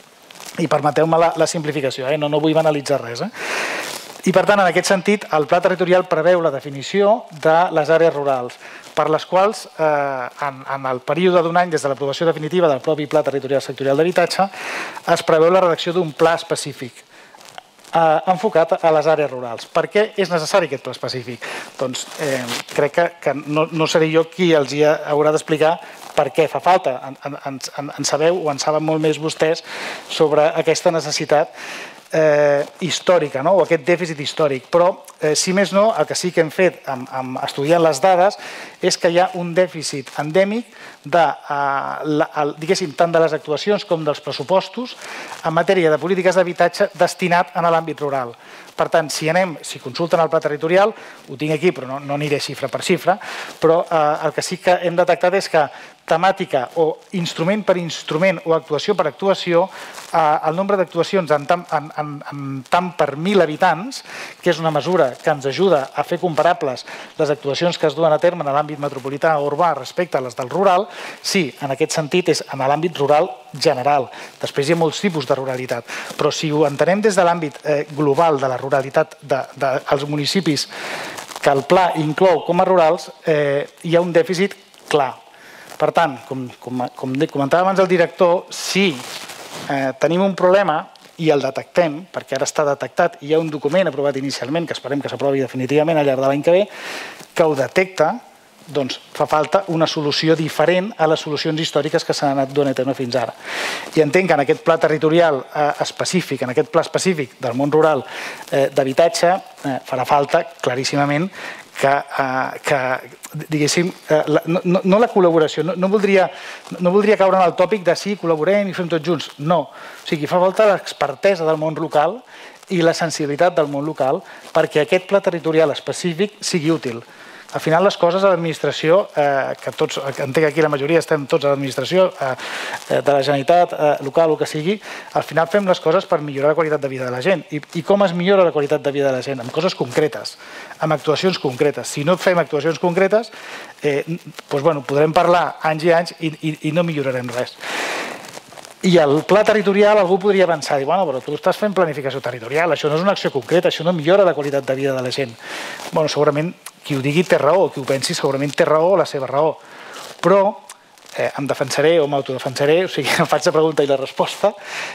I permeteu-me la, la simplificació, eh? no, no vull banalitzar res. Eh? I per tant, en aquest sentit, el pla territorial preveu la definició de les àrees rurals, per les quals, eh, en, en el període d'un any, des de l'aprovació definitiva del propi Pla Territorial Sectorial d'Habitatge, es preveu la redacció d'un pla específic eh, enfocat a les àrees rurals. Per què és necessari aquest pla específic? Doncs eh, crec que, que no, no seré jo qui els hi haurà d'explicar per què fa falta. En, en, en, en sabeu o en saben molt més vostès sobre aquesta necessitat Eh, històrica, no? O aquest dèficit històric, però eh, si més no, el que sí que hem fet amb, amb estudiant les dades és que hi ha un dèficit endèmic de, eh, la, el, diguéssim, tant de les actuacions com dels pressupostos en matèria de polítiques d'habitatge destinat a l'àmbit rural. Per tant, si anem, si consulten el pla territorial, ho tinc aquí, però no aniré xifra per xifra, però el que sí que hem detectat és que temàtica o instrument per instrument o actuació per actuació, el nombre d'actuacions en tant per mil habitants, que és una mesura que ens ajuda a fer comparables les actuacions que es duen a terme en l'àmbit metropolità o urbà respecte a les del rural, sí, en aquest sentit és en l'àmbit rural general. Després hi ha molts tipus de ruralitat, però si ho entenem des de l'àmbit global de la ruralitat dels municipis que el pla inclou com a rurals, hi ha un dèficit clar. Per tant, com comentava abans el director, si tenim un problema i el detectem, perquè ara està detectat i hi ha un document aprovat inicialment, que esperem que s'aprovi definitivament al llarg de l'any que ve, que ho detecta, doncs fa falta una solució diferent a les solucions històriques que s'han anat donant a terme fins ara. I entenc que en aquest pla territorial específic, en aquest pla específic del món rural d'habitatge, farà falta claríssimament que, diguéssim, no la col·laboració, no voldria caure en el tòpic de sí, col·laborem i fem tots junts, no. O sigui, fa falta l'expertesa del món local i la sensibilitat del món local perquè aquest pla territorial específic sigui útil. Al final les coses a l'administració, que tots, entenc que aquí la majoria estem tots a l'administració de la Generalitat local o que sigui, al final fem les coses per millorar la qualitat de vida de la gent. I com es millora la qualitat de vida de la gent? Amb coses concretes, amb actuacions concretes. Si no fem actuacions concretes, podrem parlar anys i anys i no millorarem res. I el pla territorial algú podria pensar, bueno, però tu estàs fent planificació territorial, això no és una acció concreta, això no millora la qualitat de vida de la gent. Bueno, segurament qui ho digui té raó, qui ho pensi segurament té raó o la seva raó, però em defensaré o m'autodefensaré, o sigui, em faig la pregunta i la resposta,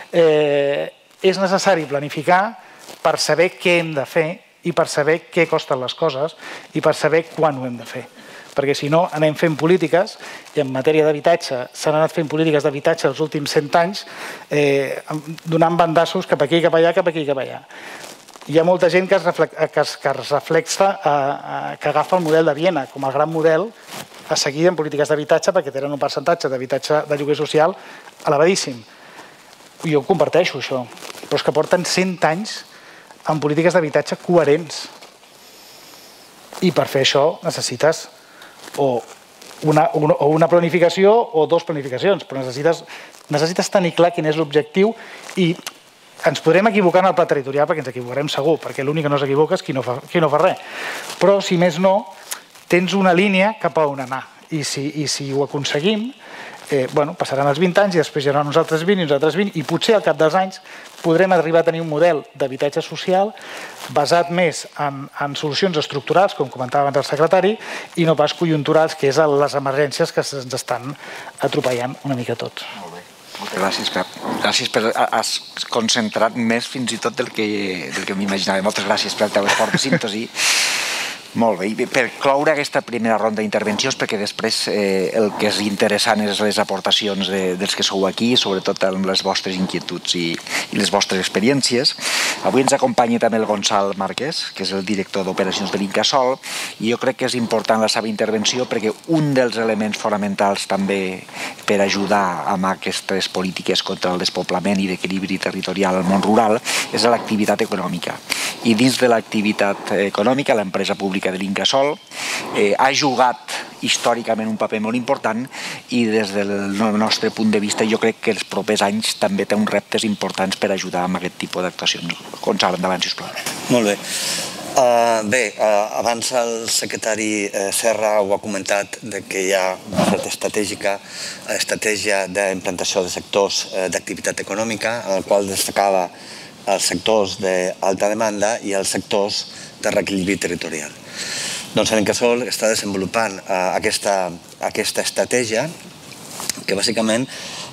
és necessari planificar per saber què hem de fer i per saber què costen les coses i per saber quan ho hem de fer. Perquè si no anem fent polítiques, i en matèria d'habitatge s'han anat fent polítiques d'habitatge els últims cent anys donant bandassos cap aquí, cap allà, cap aquí, cap allà. Hi ha molta gent que es reflexa, que agafa el model de Viena com el gran model a seguir en polítiques d'habitatge perquè tenen un percentatge d'habitatge de lloguer social elevadíssim. Jo ho comparteixo, això, però és que porten cent anys en polítiques d'habitatge coherents. I per fer això necessites o una planificació o dues planificacions, però necessites tenir clar quin és l'objectiu i ens podrem equivocar en el pla territorial perquè ens equivocarem segur, perquè l'únic que no s'equivoca és qui no fa res. Però, si més no, tens una línia cap a on anar. I si ho aconseguim, passaran els vint anys i després hi haurà uns altres vint i uns altres vint i potser al cap dels anys podrem arribar a tenir un model d'habitatge social basat més en solucions estructurals, com comentava abans el secretari, i no pas conjunturals, que és les emergències que ens estan atropellant una mica tots. Moltes gràcies, Pep. Gràcies per has concentrat més fins i tot del que m'imaginava. Moltes gràcies per el teu esforç de síntesi. Molt bé. I per cloure aquesta primera ronda d'intervencions, perquè després el que és interessant és les aportacions dels que sou aquí, sobretot amb les vostres inquietuds i les vostres experiències. Avui ens acompanya també el Gonçal Marquès, que és el director d'operacions de l'Incasòl, i jo crec que és important la seva intervenció perquè un dels elements fonamentals també per ajudar amb aquestes polítiques contra el despoblament i d'equilibri territorial al món rural és l'activitat econòmica. I dins de l'activitat econòmica, l'empresa pública de l'Incasòl ha jugat històricament un paper molt important i des del nostre punt de vista jo crec que els propers anys també té uns reptes importants per ajudar amb aquest tipus d'actuacions. Gonçal, endavant, sisplau. Molt bé. Bé, abans el secretari Serra ho ha comentat que hi ha una certa estratègica estratègia d'implantació de sectors d'activitat econòmica en el qual destacava els sectors d'alta demanda i els sectors de reequilibri territorial. Doncs l'Incasòl està desenvolupant aquesta estratègia que bàsicament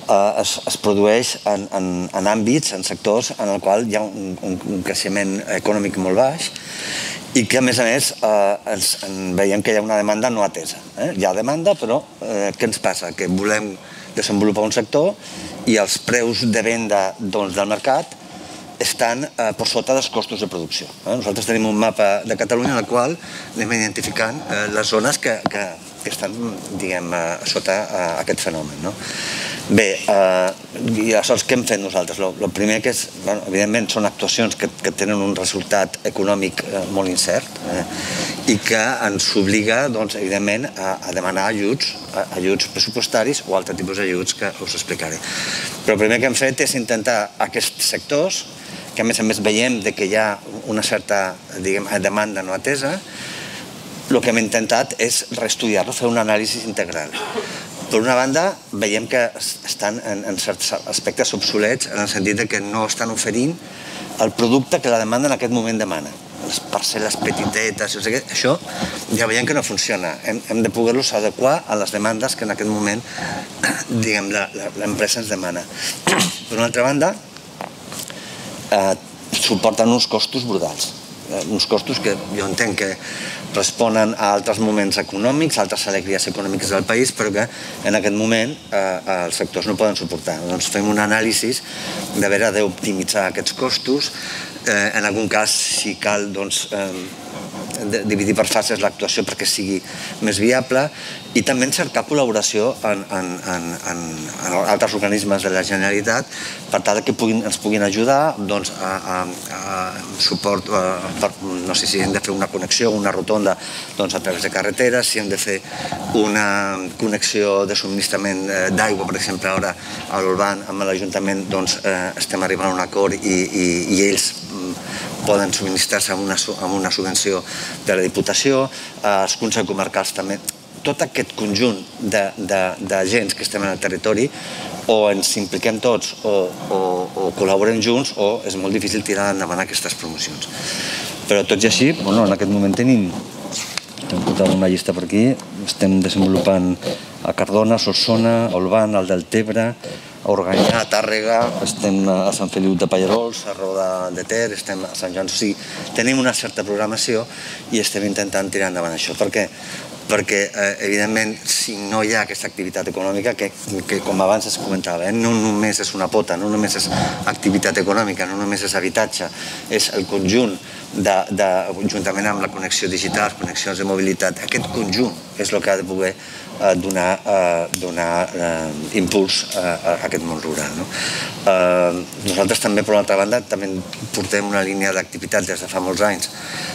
es produeix en àmbits, en sectors en el qual hi ha un creixement econòmic molt baix i que a més a més veiem que hi ha una demanda no atesa. Hi ha demanda, però què ens passa? Que volem desenvolupar un sector i els preus de venda del mercat estan per sota dels costos de producció. Nosaltres tenim un mapa de Catalunya en el qual anem identificant les zones que estan sota aquest fenomen. Bé, i aleshores què hem fet nosaltres? El primer que és, evidentment, són actuacions que tenen un resultat econòmic molt incert i que ens obliga, evidentment, a demanar ajuts, ajuts pressupostaris o altres tipus d'ajuts que us explicaré. Però el primer que hem fet és intentar aquests sectors, que a més a més veiem que hi ha una certa demanda no atesa, el que hem intentat és reestudiar-lo, fer un anàlisi integral. Per una banda, veiem que estan en certs aspectes obsolets en el sentit que no estan oferint el producte que la demanda en aquest moment demana. Les parcel·les petitetes, això ja veiem que no funciona. Hem de poder-los adequar a les demandes que en aquest moment l'empresa ens demana. Per una altra banda, suporten uns costos brutals. Uns costos que jo entenc que responen a altres moments econòmics, a altres alegries econòmiques del país, però que en aquest moment els sectors no poden suportar. Doncs fem un anàlisi de veure d'optimitzar aquests costos, en algun cas, si cal, doncs, dividir per fases l'actuació perquè sigui més viable i també cercar col·laboració en altres organismes de la Generalitat per tal que ens puguin ajudar a suport, no sé si hem de fer una connexió, una rotonda a través de carreteres, si hem de fer una connexió de subministrament d'aigua, per exemple, ara a l'Olvan amb l'Ajuntament estem arribant a un acord i ells poden subministrar-se amb una subvenció de la Diputació, els Consells Comarcals també. Tot aquest conjunt d'agents que estem en el territori o ens impliquem tots o col·laborem junts o és molt difícil tirar endavant aquestes promocions. Però tot i així, en aquest moment tenim una llista per aquí, estem desenvolupant a Cardona, a Solsona, a Olvan, al Deltebre, a Organyà, a Tàrrega, estem a Sant Feliu de Pallerols, a Roda de Ter, estem a Sant Joan. O sigui, tenim una certa programació i estem intentant tirar endavant això. Per què? Perquè, evidentment, si no hi ha aquesta activitat econòmica, que com abans es comentava, no només és una pota, no només és activitat econòmica, no només és habitatge, és el conjunt, juntament amb la connexió digital, connexions de mobilitat, aquest conjunt és el que ha de poder donar impuls a aquest món rural. Nosaltres també, per l'altra banda, també portem una línia d'activitat des de fa molts anys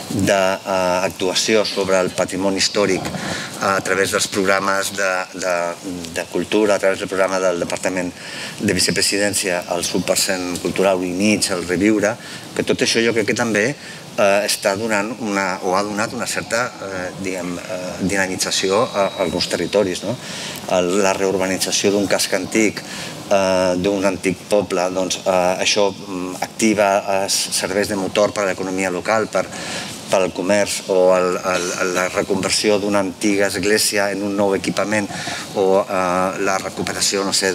d'actuació sobre el patrimoni històric a través dels programes de cultura, a través del programa del Departament de Vicepresidència, el sub per cent cultural i mig, el Reviure, que tot això jo crec que també està donant o ha donat una certa dinamització a alguns territoris. La reurbanització d'un casc antic, d'un antic poble, això activa serveis de motor per a l'economia local, per al comerç, o la reconversió d'una antiga església en un nou equipament, o la recuperació, no sé,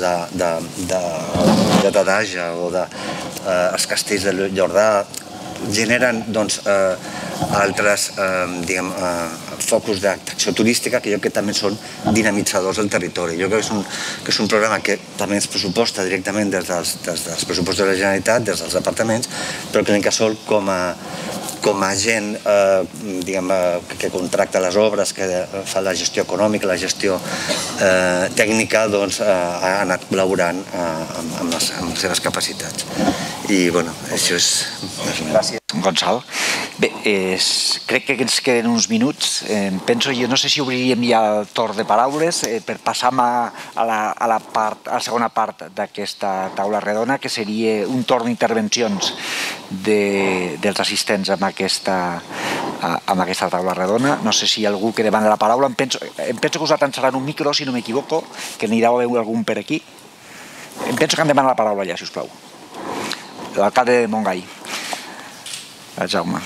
de Dadaja o dels castells de Jordà, generen altres focus d'acció turística que jo crec que també són dinamitzadors del territori. Jo crec que és un programa que també es pressuposta directament des dels pressupostos de la Generalitat, des dels departaments, però que l'Incasòl com a com a agent que contracta les obres, que fa la gestió econòmica, la gestió tècnica, ha anat col·laborant amb les seves capacitats. I, bueno, això és... Gràcies, Gonçal. Bé, crec que ens queden uns minuts. Penso, jo no sé si obriríem ja el torn de paraules per passar a la segona part d'aquesta taula redona, que seria un torn d'intervencions dels assistents amb aquesta taula redona. No sé si hi ha algú que demana la paraula. Em penso que us atansaran un micro, si no m'equivoco, que n'hi deu haver algun per aquí. Em penso que han demanat la paraula ja, si us plau. L'alcalde de Montgai. El Jaume.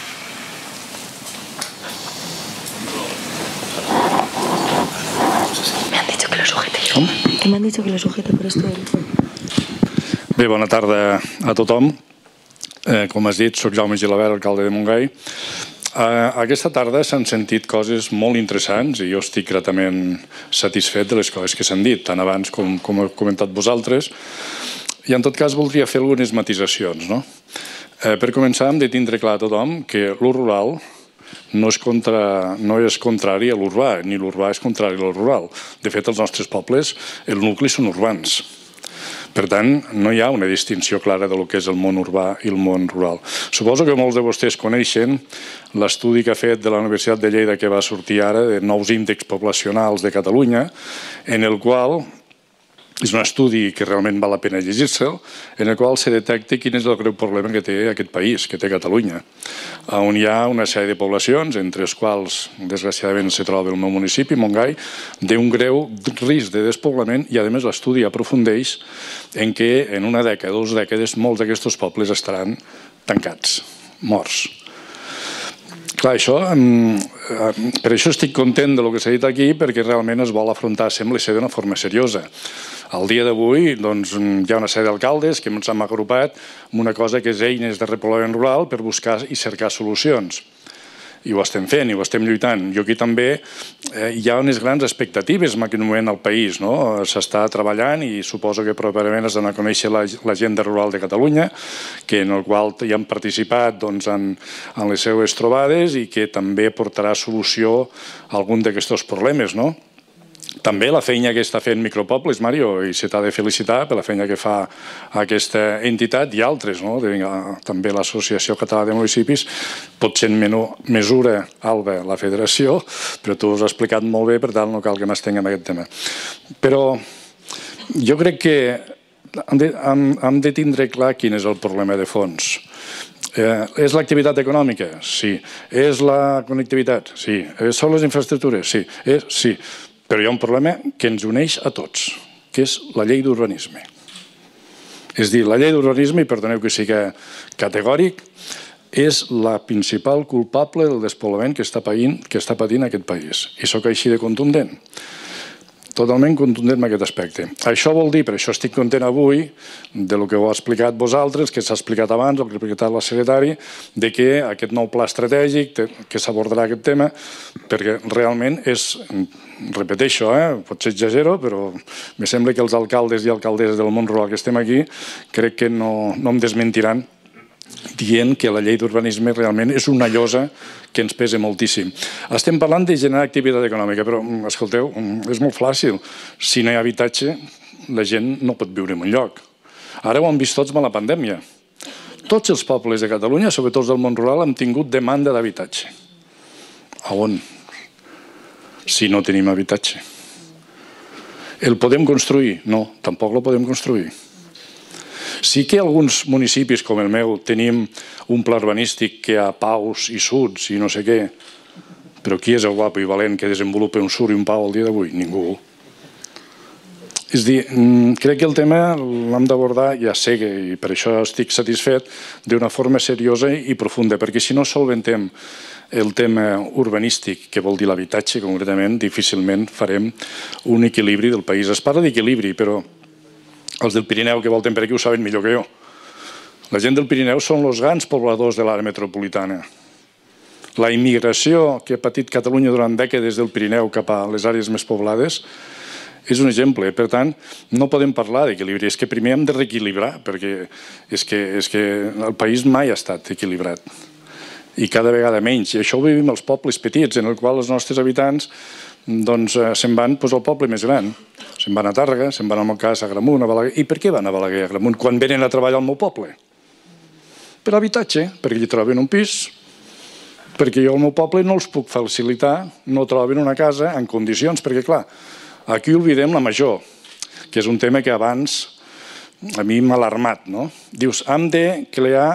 Me han dicho que lo sujete yo. Que me han dicho que lo sujete, pero esto... Bé, bona tarda a tothom. Com has dit, soc Jaume Gilabert, alcalde de Montgai. Aquesta tarda s'han sentit coses molt interessants i jo estic gratament satisfet de les coses que s'han dit, tant abans com heu comentat vosaltres. I en tot cas voldria fer algunes matisacions. Per començar, hem de tindre clar a tothom que l'ús rural no és contrari a l'urbà, ni l'urbà és contrari al rural. De fet, els nostres pobles, el nucli són urbans. Per tant, no hi ha una distinció clara del que és el món urbà i el món rural. Suposo que molts de vostès coneixen l'estudi que ha fet de la Universitat de Lleida que va sortir ara de nous índexs poblacionals de Catalunya, en el qual és un estudi que realment val la pena llegir-se'l, en el qual se detecta quin és el greu problema que té aquest país, que té Catalunya, on hi ha una sèrie de poblacions, entre les quals, desgraciadament, se troba el meu municipi, Montgai, d'un greu risc de despoblament i, a més, l'estudi aprofundeix en què en una dècada, dues dècades, molts d'aquests pobles estaran tancats, morts. Clar, això, per això estic content del que s'ha dit aquí, perquè realment es vol afrontar, sembla ser, d'una forma seriosa. Al dia d'avui hi ha una sèrie d'alcaldes que ens hem agrupat en una cosa que és eines de repoblament rural per buscar i cercar solucions. I ho estem fent, i ho estem lluitant. Jo aquí també hi ha unes grans expectatives en aquest moment al país. S'està treballant i suposo que properament es dona a conèixer l'Agenda Rural de Catalunya, en el qual hi han participat en les seues trobades i que també portarà solució a algun d'aquests problemes. També la feina que està fent Micropobles, Mario, i se t'ha de felicitar per la feina que fa aquesta entitat i altres, també l'Associació Catalana de Municipis, potser en menor mesura, Alba, la federació, però tu us has explicat molt bé, per tant no cal que m'estenguem en aquest tema. Però jo crec que hem de tindre clar quin és el problema de fons. És l'activitat econòmica? Sí. És la connectivitat? Sí. Són les infraestructures? Sí. Sí. Però hi ha un problema que ens uneix a tots, que és la llei d'urbanisme. És a dir, la llei d'urbanisme, i perdoneu que sigui categòric, és la principal culpable del despoblament que està patint aquest país. I soc així de contundent. Totalment contundent en aquest aspecte. Això vol dir, per això estic content avui, del que ho ha explicat vosaltres, que s'ha explicat abans, el que ha explicat la secretària, de que aquest nou pla estratègic, que s'abordarà aquest tema, perquè realment és, repeteixo, potser exagero, però me sembla que els alcaldes i alcaldesses del món rural que estem aquí, crec que no em desmentiran dient que la llei d'urbanisme realment és una llosa que ens pesa moltíssim. Estem parlant de generar activitat econòmica, però, escolteu, és molt fàcil. Si no hi ha habitatge, la gent no pot viure en un lloc. Ara ho hem vist tots amb la pandèmia. Tots els pobles de Catalunya, sobretot del món rural, han tingut demanda d'habitatge. A on? Si no tenim habitatge. El podem construir? No, tampoc el podem construir. Sí que alguns municipis com el meu tenim un pla urbanístic que a paus i suds i no sé què, però qui és el guapo i valent que desenvolupa un sud i un pau al dia d'avui? Ningú. És a dir, crec que el tema l'hem d'abordar, ja sé que, i per això estic satisfet, d'una forma seriosa i profunda, perquè si no solventem el tema urbanístic, que vol dir l'habitatge concretament, difícilment farem un equilibri del país. Es parla d'equilibri, però els del Pirineu que volten per aquí ho saben millor que jo. La gent del Pirineu són els grans pobladors de l'àrea metropolitana. La immigració que ha patit Catalunya durant dècades del Pirineu cap a les àrees més poblades és un exemple. Per tant, no podem parlar d'equilibri. És que primer hem de reequilibrar, perquè és que el país mai ha estat equilibrat. I cada vegada menys. I això ho vivim als pobles petits, en el qual els nostres habitants se'n van al poble més gran. Se'n van a Tàrrega, se'n van al meu cas a Agramunt, a Balaguer. I per què van a Balaguer i a Agramunt quan venen a treballar al meu poble? Per habitatge, perquè hi troben un pis, perquè jo al meu poble no els puc facilitar, no troben una casa en condicions, perquè clar, aquí oblidem la major, que és un tema que abans a mi m'ha alarmat, no? Dius, hem de crear,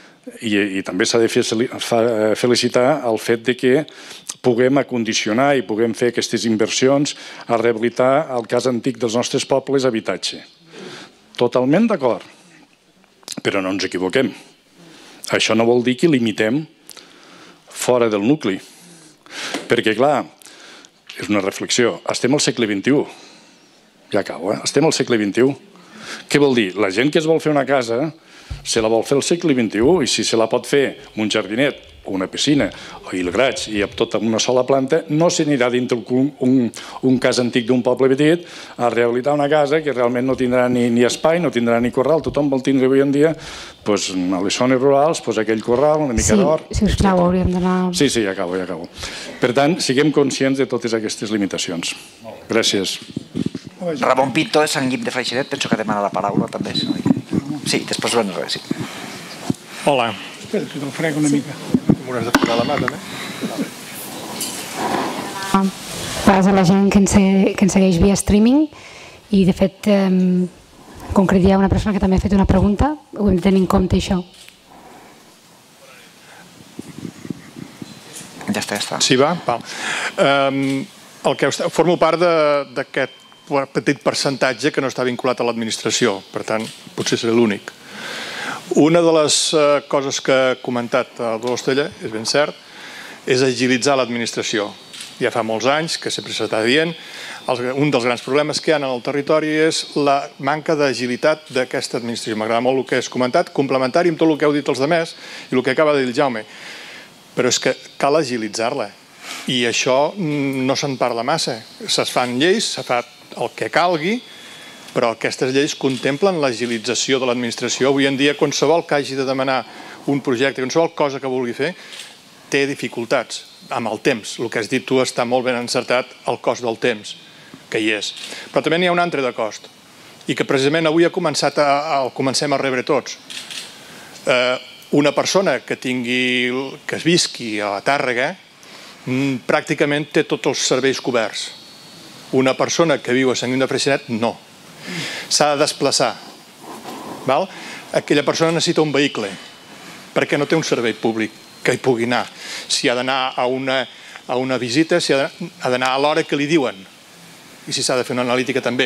i també s'ha de felicitar el fet que puguem acondicionar i puguem fer aquestes inversions a rehabilitar el cas antic dels nostres pobles, habitatge. Totalment d'acord, però no ens equivoquem. Això no vol dir que limitem fora del nucli, perquè clar, és una reflexió, estem al segle vint-i-u, ja acabo, estem al segle vint-i-u. Què vol dir? La gent que es vol fer una casa se la vol fer al segle vint-i-u i si se la pot fer un jardinet o una piscina o el graig i amb tota una sola planta, no s'anirà dintre un cas antic d'un poble petit a rehabilitar una casa que realment no tindrà ni espai, no tindrà ni corral. Tothom vol tindre avui en dia a les zones rurals aquell corral, una mica d'or. Sí, sisplau, hauríem d'anar... Sí, sí, ja acabo, ja acabo. Per tant, siguem conscients de totes aquestes limitacions. Gràcies. Ramon Pinto, de Sant Guim de Freixenet, penso que demana la paraula també. Sí, després ho res, sí. Hola. Espera, que te'l frego una mica. M'hauràs de posar la mà, també. Pas a la gent que ens, que ens segueix via streaming i, de fet, eh, concret hi ha una persona que també ha fet una pregunta. Ho hem de tenir en compte, això. Ja està, ja està. Sí, va? Val. Um, el que formo part d'aquest petit percentatge que no està vinculat a l'administració, per tant, potser seré l'únic. Una de les uh, coses que ha comentat el Dolors Tella, és ben cert, és agilitzar l'administració. Ja fa molts anys que sempre s'està dient, el, un dels grans problemes que hi ha en el territori és la manca d'agilitat d'aquesta administració. M'agrada molt el que has comentat, complementari amb tot el que heu dit els altres i el que acaba de dir el Jaume. Però és que cal agilitzar-la i això no se'n parla massa. Se fan lleis, se fa el que calgui, però aquestes lleis contemplen l'agilització de l'administració. Avui en dia, qualsevol que hagi de demanar un projecte, qualsevol cosa que vulgui fer, té dificultats amb el temps. El que has dit tu està molt ben encertat, el cost del temps, que hi és. Però també n'hi ha un altre de cost, i que precisament avui ha començat a, a, comencem a rebre tots. Eh, una persona que tingui, que es visqui a Tàrrega, pràcticament té tots els serveis coberts. Una persona que viu a Sant Guim de Freixenet, no. S'ha de desplaçar. Val? Aquella persona necessita un vehicle, perquè no té un servei públic que hi pugui anar. Si ha d'anar a una, a una visita, si ha d'anar a l'hora que li diuen. I si s'ha de fer una analítica també.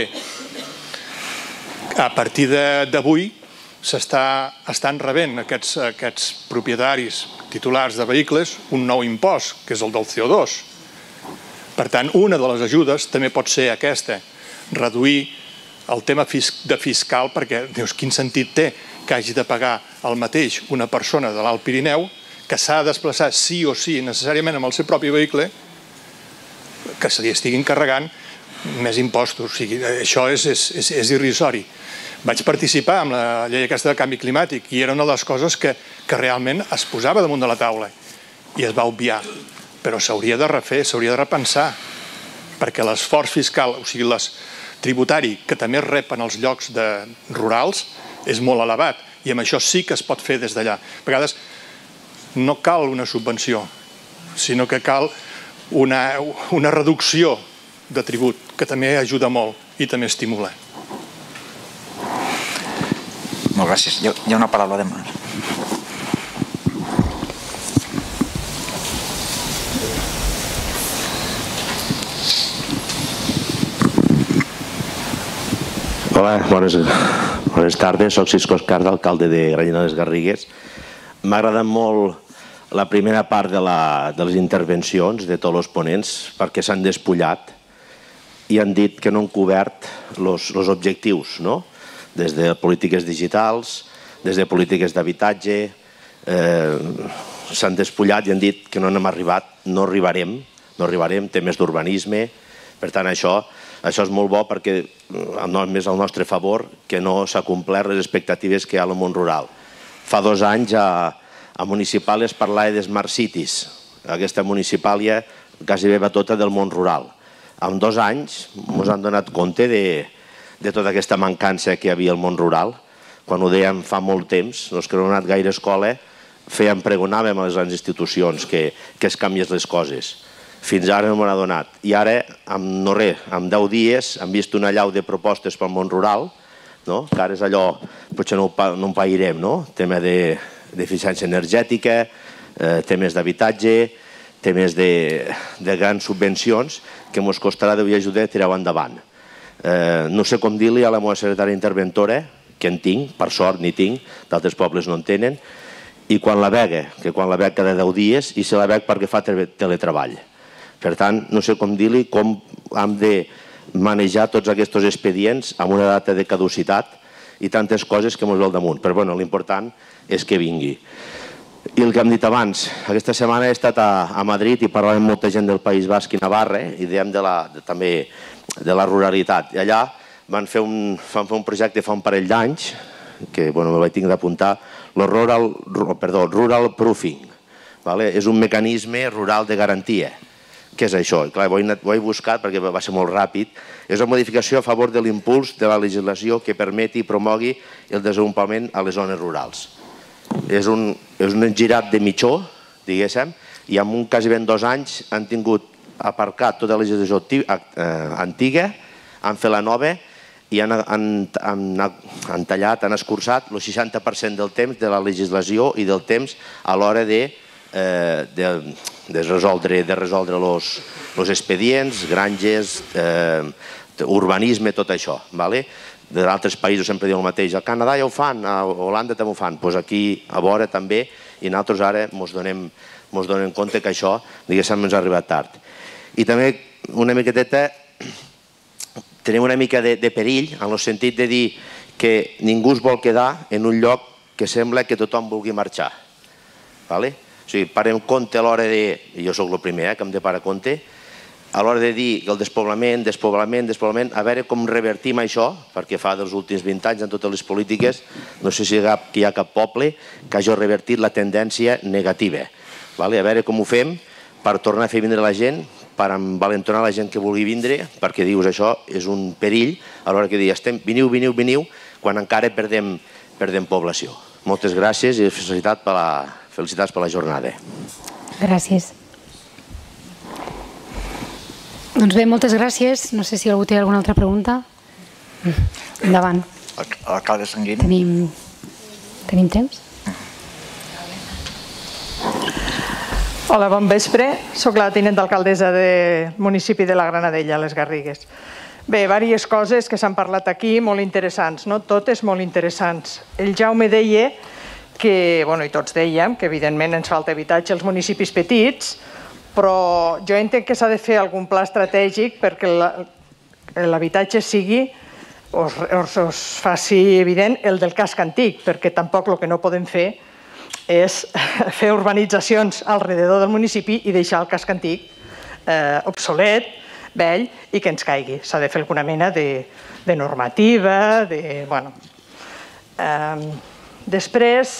A partir d'avui s'estan rebent aquests, aquests propietaris titulars de vehicles un nou impost, que és el del C O dos. Per tant, una de les ajudes també pot ser aquesta, reduir el tema de fiscal, perquè dius, quin sentit té que hagi de pagar el mateix una persona de l'Alt Pirineu que s'ha de desplaçar sí o sí necessàriament amb el seu propi vehicle, que se li estiguin carregant més impostos. O sigui, això és, és, és, és irrisori. Vaig participar en la llei aquesta de canvi climàtic i era una de les coses que, que realment es posava damunt de la taula i es va obviar. Però s'hauria de refer, s'hauria de repensar, perquè l'esforç fiscal, o sigui, les tributari, que també rep en els llocs de, rurals, és molt elevat i amb això sí que es pot fer des d'allà. A vegades no cal una subvenció, sinó que cal una, una reducció de tribut, que també ajuda molt i també estimula. Molt gràcies. Hi ha una paraula de mà. Hola, bones, bones tardes. Soc Cisco Escarda, alcalde de Granyena de les Garrigues. M'ha agradat molt la primera part de, la, de les intervencions de tots els ponents perquè s'han despullat i han dit que no han cobert els objectius, no? Des de polítiques digitals, des de polítiques d'habitatge, eh, s'han despullat i han dit que no hem arribat, no arribarem, no arribarem, temes d'urbanisme. Per tant, això, això és molt bo perquè és al nostre favor que no s'ha complert les expectatives que hi ha al món rural. Fa dos anys a, a Municipal es parlava de Smart Cities. Aquesta municipàlia quasi va tota del món rural. En dos anys ens han donat compte de, de tota aquesta mancança que hi havia al món rural. Quan ho dèiem fa molt temps, els que no han anat gaire a escola, fèiem, pregonàvem a les grans institucions que, que es canvies les coses. Fins ara no m'ho ha donat. I ara, amb, no res, en deu dies hem vist una allau de propostes pel món rural, no? Que ara és allò, potser no, no en pairem, no? Tema d'eficiència energètica, eh, temes d'habitatge, temes de, de grans subvencions que ens costarà de ajudar a tirar endavant. Eh, no sé com dir-li a la meva secretària interventora, que en tinc, per sort n'hi tinc, d'altres pobles no en tenen, i quan la vega, que quan la vega cada deu dies, i se la vega perquè fa teletreball. Per tant, no sé com dir-li com hem de manejar tots aquests expedients amb una data de caducitat i tantes coses que ens ve al damunt. Però bueno, l'important és que vingui. I el que hem dit abans, aquesta setmana he estat a, a Madrid i parlàvem amb molta gent del País Basc i Navarra i dèiem de la, de, també de la ruralitat. I allà van fer un, van fer un projecte fa un parell d'anys, que bueno, me vaig tenir d'apuntar, el rural, perdó, rural proofing. Vale? És un mecanisme rural de garantia. què és això? Clar, ho he buscat perquè va ser molt ràpid. És una modificació a favor de l'impuls de la legislació que permeti i promogui el desenvolupament a les zones rurals. És un girat de mitjó, diguéssim, i en un quasi ben dos anys han tingut aparcat tota la legislació antiga, han fet la nova i han tallat, han escurçat el seixanta per cent del temps de la legislació i del temps a l'hora de resoldre els expedients, granges, urbanisme, tot això. D'altres països sempre diuen el mateix. Al Canadà ja ho fan, a Holanda també ho fan. Doncs aquí a vora també, i nosaltres ara ens donem compte que això, diguéssim, ens ha arribat tard. I també una miqueteta tenim una mica de perill en el sentit de dir que ningú es vol quedar en un lloc que sembla que tothom vulgui marxar. O sigui, parem compte a l'hora de, jo soc el primer que hem de parar compte, a l'hora de dir el despoblament, despoblament, despoblament, a veure com revertim això, perquè fa dels últims vint anys en totes les polítiques, no sé si hi ha cap poble que hagi revertit la tendència negativa. A veure com ho fem per tornar a fer vindre la gent, per envalentonar la gent que vulgui vindre, perquè dius això és un perill a l'hora que dius veniu, veniu, veniu, quan encara perdem població. Moltes gràcies i felicitats per la jornada. Gràcies. Doncs bé, moltes gràcies. No sé si algú té alguna altra pregunta. Endavant. Alcalde Sanguín. Tenim temps? Hola, bon vespre. Soc la tinent d'alcaldessa del municipi de la Granadella, a les Garrigues. Bé, diverses coses que s'han parlat aquí, molt interessants, no? Totes molt interessants. El Jaume deia que, bueno, i tots dèiem, que evidentment ens falta habitatge als municipis petits, però jo entenc que s'ha de fer algun pla estratègic perquè l'habitatge sigui, us faci evident, el del casc antic, perquè tampoc el que no podem fer és fer urbanitzacions alrededor del municipi i deixar el casc antic obsolet, vell, i que ens caigui. S'ha de fer alguna mena de normativa, de... bueno... Després,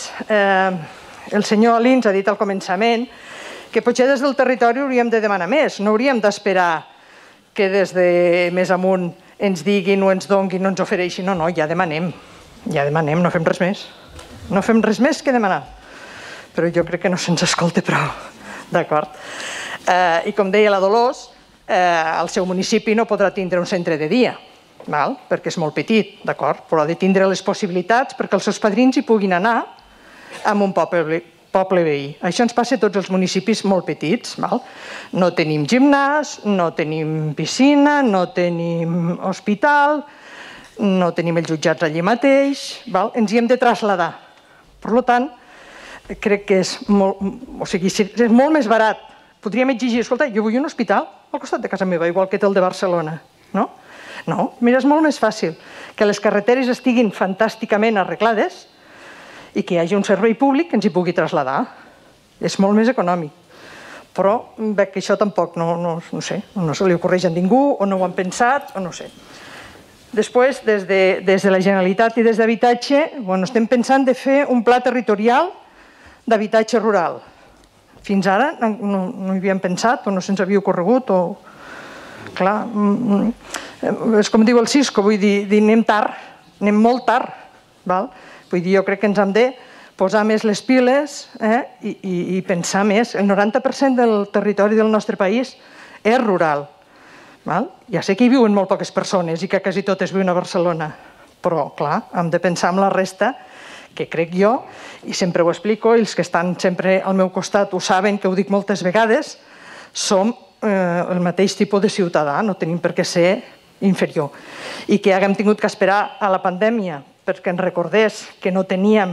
el senyor Alins ha dit al començament que potser des del territori hauríem de demanar més, no hauríem d'esperar que des de més amunt ens diguin o ens donguin o ens ofereixin. No, no, ja demanem, ja demanem, no fem res més. No fem res més que demanar. Però jo crec que no se'ns escolta prou, d'acord? I com deia la Dolors, el seu municipi no podrà tindre un centre de dia, perquè és molt petit, d'acord? Però ha de tindre les possibilitats perquè els seus padrins hi puguin anar en un poble veí. Això ens passa a tots els municipis molt petits. No tenim gimnàs, no tenim piscina, no tenim hospital, no tenim els jutjats allí mateix, ens hi hem de traslladar. Per tant, crec que és molt, o sigui, és molt més barat. Podríem exigir, escolta, jo vull un hospital al costat de casa meva, igual que té el de Barcelona, no? No, mira, és molt més fàcil que les carreteres estiguin fantàsticament arreglades i que hi hagi un servei públic que ens hi pugui traslladar. És molt més econòmic. Però veig que això tampoc, no sé, no se li ocorreix a ningú, o no ho han pensat, o no sé. Després, des de la Generalitat i des d'habitatge, estem pensant de fer un pla territorial d'habitatge rural. Fins ara no hi havíem pensat, o no se'ns havia ocorregut, o... Clar, és com diu el Cisco, vull dir, anem tard, anem molt tard, val? Vull dir, jo crec que ens hem de posar més les piles i pensar més. El noranta per cent del territori del nostre país és rural. Ja sé que hi viuen molt poques persones i que quasi totes viuen a Barcelona, però, clar, hem de pensar en la resta, que crec jo, i sempre ho explico, i els que estan sempre al meu costat ho saben, que ho dic moltes vegades, som el mateix tipus de ciutadà, no tenim per què ser inferior. I que haguem tingut que esperar a la pandèmia perquè ens recordés que no teníem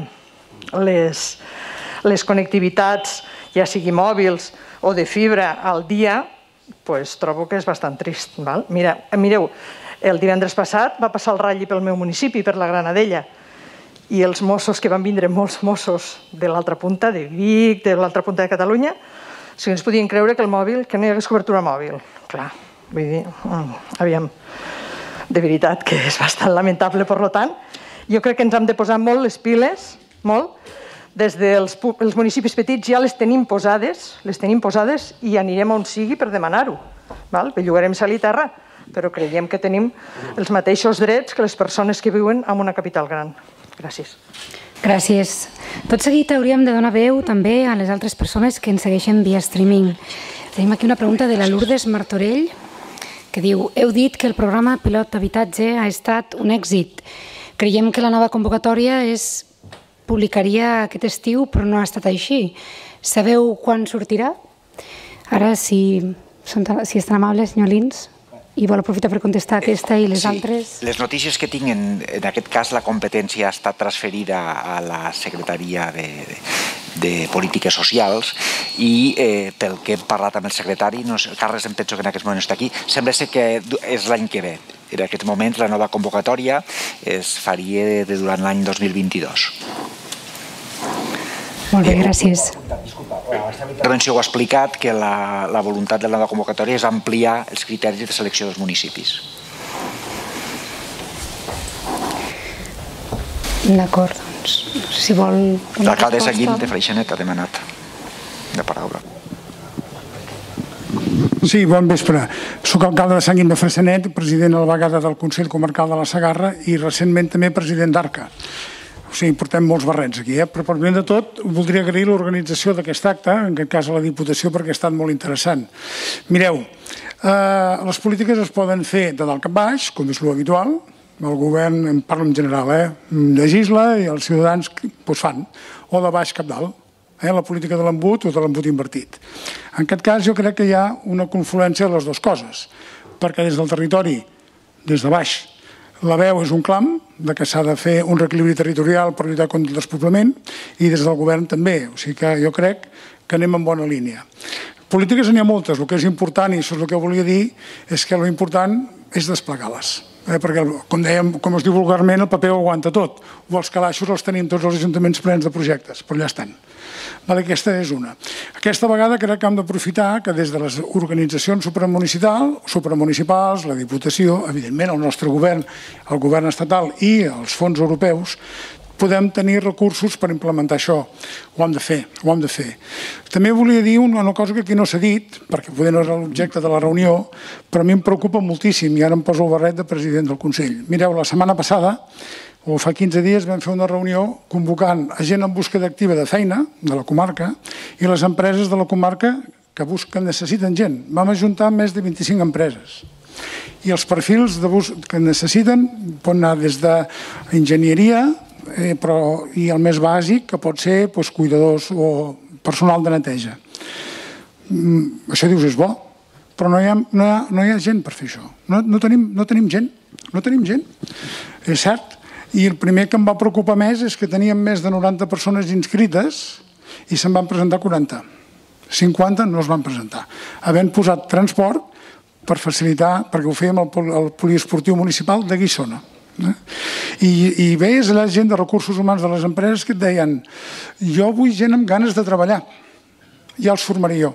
les connectivitats, ja sigui mòbils o de fibra al dia, doncs trobo que és bastant trist. Mireu, el divendres passat va passar el ratlli pel meu municipi, per la Granadella, i els Mossos, que van vindre molts Mossos de l'altra punta, de Vic, de l'altra punta de Catalunya, si ens podien creure que el mòbil, que no hi hagués cobertura mòbil. Clar, vull dir, aviam, de veritat que és bastant lamentable. Per tant, jo crec que ens hem de posar molt les piles, molt, des dels municipis petits ja les tenim posades, les tenim posades i anirem on sigui per demanar-ho. Bellugarem cel i terra, però creiem que tenim els mateixos drets que les persones que viuen en una capital gran. Gràcies. Gràcies. Tot seguit hauríem de donar veu també a les altres persones que ens segueixen via streaming. Tenim aquí una pregunta de la Lourdes Martorell, que diu: heu dit que el programa Pilot d'Habitatge ha estat un èxit. Creiem que la nova convocatòria es publicaria aquest estiu, però no ha estat així. Sabeu quan sortirà? Ara, si és tan amable, senyor Lins, i vol aprofitar per contestar aquesta i les altres. Les notícies que tinc, en aquest cas la competència ha estat transferida a la Secretaria de Polítiques Socials i pel que hem parlat amb el secretari, Carles em penso que en aquest moment està aquí, sembla ser que és l'any que ve. En aquest moment la nova convocatòria es faria durant l'any dos mil vint-i-dos. Molt bé, gràcies. L'intervenció ho ha explicat, que la voluntat de la nova convocatòria és ampliar els criteris de selecció dels municipis. D'acord, doncs, no sé si vol... L'alcalde Sanguín de Freixenet ha demanat la paraula. Sí, bon vespre. Soc alcalde de Sanguín de Freixenet, president a la vegada del Consell Comarcal de la Segarra i recentment també president d'Arca. O sigui, portem molts barrets aquí, eh? Però per primer de tot voldria agrair l'organització d'aquest acte, en aquest cas a la Diputació, perquè ha estat molt interessant. Mireu, les polítiques es poden fer de dalt cap baix, com és l'habitual. El govern, en parlo en general, legisla i els ciutadans fan, o de baix cap dalt, la política de l'embut o de l'embut invertit. En aquest cas jo crec que hi ha una confluència de les dues coses, perquè des del territori, des de baix, la veu és un clam de que s'ha de fer un reequilibri territorial per lluitar contra el despoblament i des del govern també. O sigui que jo crec que anem en bona línia. Polítiques n'hi ha moltes. El que és important, i això és el que volia dir, és que l'important és desplegar-les. Perquè, com dèiem, com es diu vulgarment, el paper ho aguanta tot. O els calaixos els tenim tots els ajuntaments plens de projectes, però allà estan. Aquesta és una. Aquesta vegada crec que hem d'aprofitar que des de les organitzacions supramunicipals, la Diputació, evidentment el nostre govern, el govern estatal i els fons europeus, podem tenir recursos per implementar això. Ho hem de fer, ho hem de fer. També volia dir una cosa que aquí no s'ha dit, perquè poder no és l'objecte de la reunió, però a mi em preocupa moltíssim, i ara em poso el barret de president del Consell. Mireu, la setmana passada, o fa quinze dies, vam fer una reunió convocant a gent en búsqueda activa de feina de la comarca i les empreses de la comarca que busquen, necessiten gent. Vam ajuntar més de vint-i-cinc empreses. I els perfils que necessiten poden anar des d'enginyeria i el més bàsic, que pot ser cuidadors o personal de neteja. Això dius, és bo, però no hi ha gent per fer això. No tenim gent, no tenim gent. És cert. I el primer que em va preocupar més és que teníem més de noranta persones inscrites i se'n van presentar quaranta. cinquanta no es van presentar. Havent posat transport per facilitar, perquè ho fèiem al poliesportiu municipal de Guissona. I veies la gent de recursos humans de les empreses que et deien: jo vull gent amb ganes de treballar, ja els formaré jo.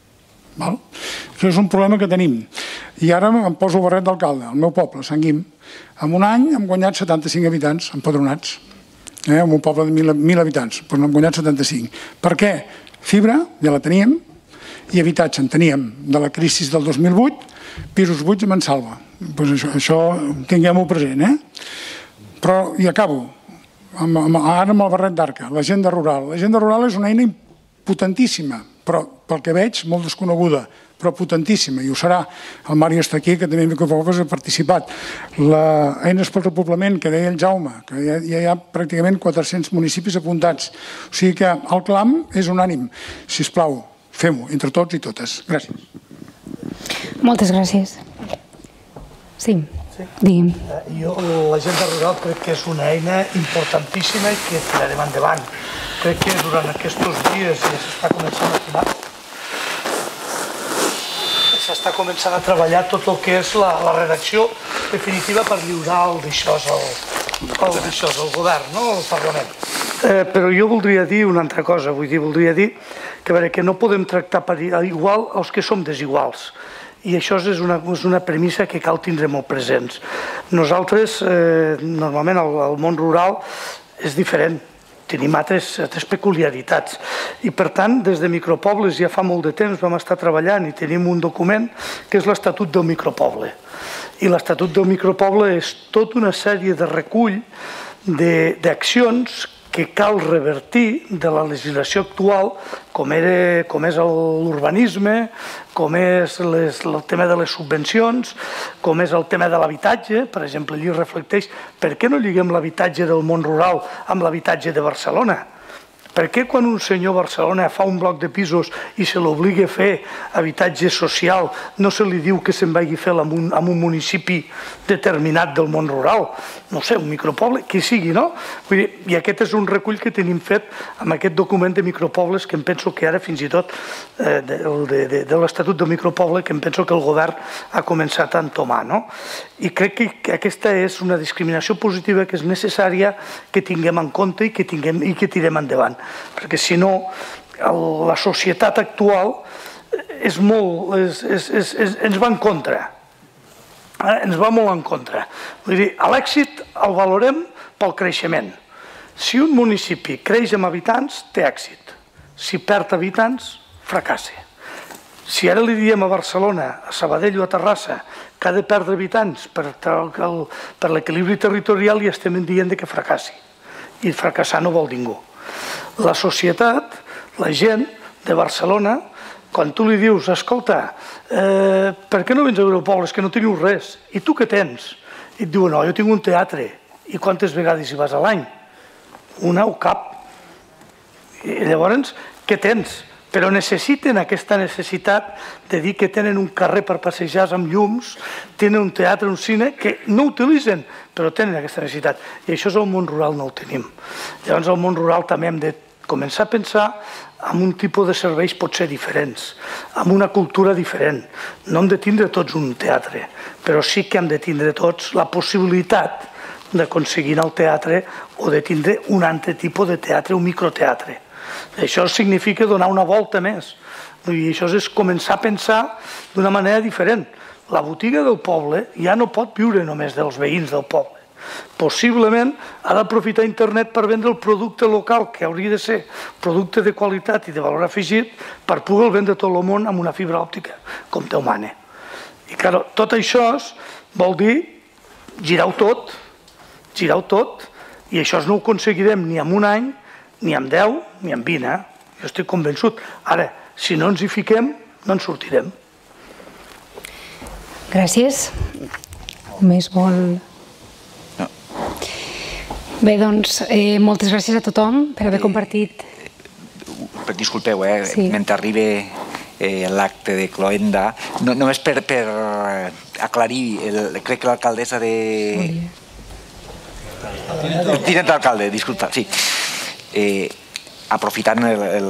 Això és un problema que tenim. I ara em poso el barret d'alcalde, al meu poble, Sant Guim. En un any hem guanyat setanta-cinc habitants empadronats. En un poble de mil habitants, però n'hem guanyat setanta-cinc. Per què? Fibra, ja la teníem, i habitatge en teníem. De la crisi del dos mil vuit, pisos buits a Mansalva. Això tinguem-ho present. Però, i acabo, ara amb el barret d'Arca, l'agenda rural. L'agenda rural és una eina potentíssima, però pel que veig molt desconeguda, però potentíssima, i ho serà. El Mari està aquí, que també ha participat. L'Eines pel Repoblament, que deia el Jaume, que ja hi ha pràcticament quatre-cents municipis apuntats. O sigui que el clam és unànim. Sisplau, fem-ho, entre tots i totes. Gràcies. Moltes gràcies. Sí, digui'm. Jo l'agenda rural crec que és una eina importantíssima i que tirarem endavant. Crec que durant aquests dies ja s'està començant a afinar. S'està començant a treballar tot el que és la redacció definitiva per lliurar el d'aixòs al govern, al Parlament. Però jo voldria dir una altra cosa, vull dir, voldria dir que no podem tractar igual els que som desiguals. I això és una premissa que cal tindre molt presents. Nosaltres, normalment, el món rural és diferent. tenim altres peculiaritats. I per tant, des de micropobles ja fa molt de temps vam estar treballant i tenim un document que és l'Estatut del Micropoble. I l'Estatut del Micropoble és tota una sèrie de recull d'accions que cal revertir de la legislació actual, com és l'urbanisme, com és el tema de les subvencions, com és el tema de l'habitatge. Per exemple, allí reflecteix per què no lliguem l'habitatge del món rural amb l'habitatge de Barcelona. Per què quan un senyor a Barcelona fa un bloc de pisos i se l'obliga a fer habitatge social no se li diu que se'n vagi a fer en un municipi determinat del món rural? No sé, un micropoble, qui sigui, no? I aquest és un recull que tenim fet amb aquest document de micropobles que em penso que ara fins i tot de l'Estatut del Micropoble que em penso que el govern ha començat a entomar, no? I crec que aquesta és una discriminació positiva que és necessària que tinguem en compte i que tirem endavant. Perquè si no, la societat actual és molt, ens va en contra, ens va molt en contra. Vull dir, l'èxit el valorem pel creixement. Si un municipi creix amb habitants, té èxit. Si perd habitants, fracassa. Si ara li diem a Barcelona, a Sabadell o a Terrassa que ha de perdre habitants per l'equilibri territorial i estem dient que fracassi. I fracassar no vol ningú. La societat, la gent de Barcelona, quan tu li dius, escolta, per què no vens a Europobles, que no teniu res? I tu què tens? I et diu, no, jo tinc un teatre. I quantes vegades hi vas a l'any? Una o cap. I llavors, què tens? Però necessiten aquesta necessitat de dir que tenen un carrer per passejar amb llums, tenen un teatre, un cine, que no utilitzen, però tenen aquesta necessitat. I això és el món rural, no ho tenim. Llavors, al món rural també hem de començar a pensar en un tipus de serveis potser diferents, amb una cultura diferent. No hem de tindre tots un teatre, però sí que hem de tindre tots la possibilitat d'aconseguir al teatre o de tindre un altre tipus de teatre, un microteatre. Això significa donar una volta més. I això és començar a pensar d'una manera diferent. La botiga del poble ja no pot viure només dels veïns del poble. Possiblement ha d'aprofitar internet per vendre el producte local, que hauria de ser producte de qualitat i de valor afegit, per poder vendre tot el món amb una fibra òptica, com Déu mana. I clar, tot això vol dir girar-ho tot, girar-ho tot, i això no ho aconseguirem ni en un any, ni amb deu, ni amb vint, eh? Jo estic convençut. Ara, si no ens hi fiquem, no ens sortirem. Gràcies. Més vol... Bé, doncs, moltes gràcies a tothom per haver compartit... Disculpeu, eh? Mentre arriba l'acte de cloenda, només per aclarir, crec que l'alcaldessa de... Tinent d'alcalde, disculpa, sí. Aprofitant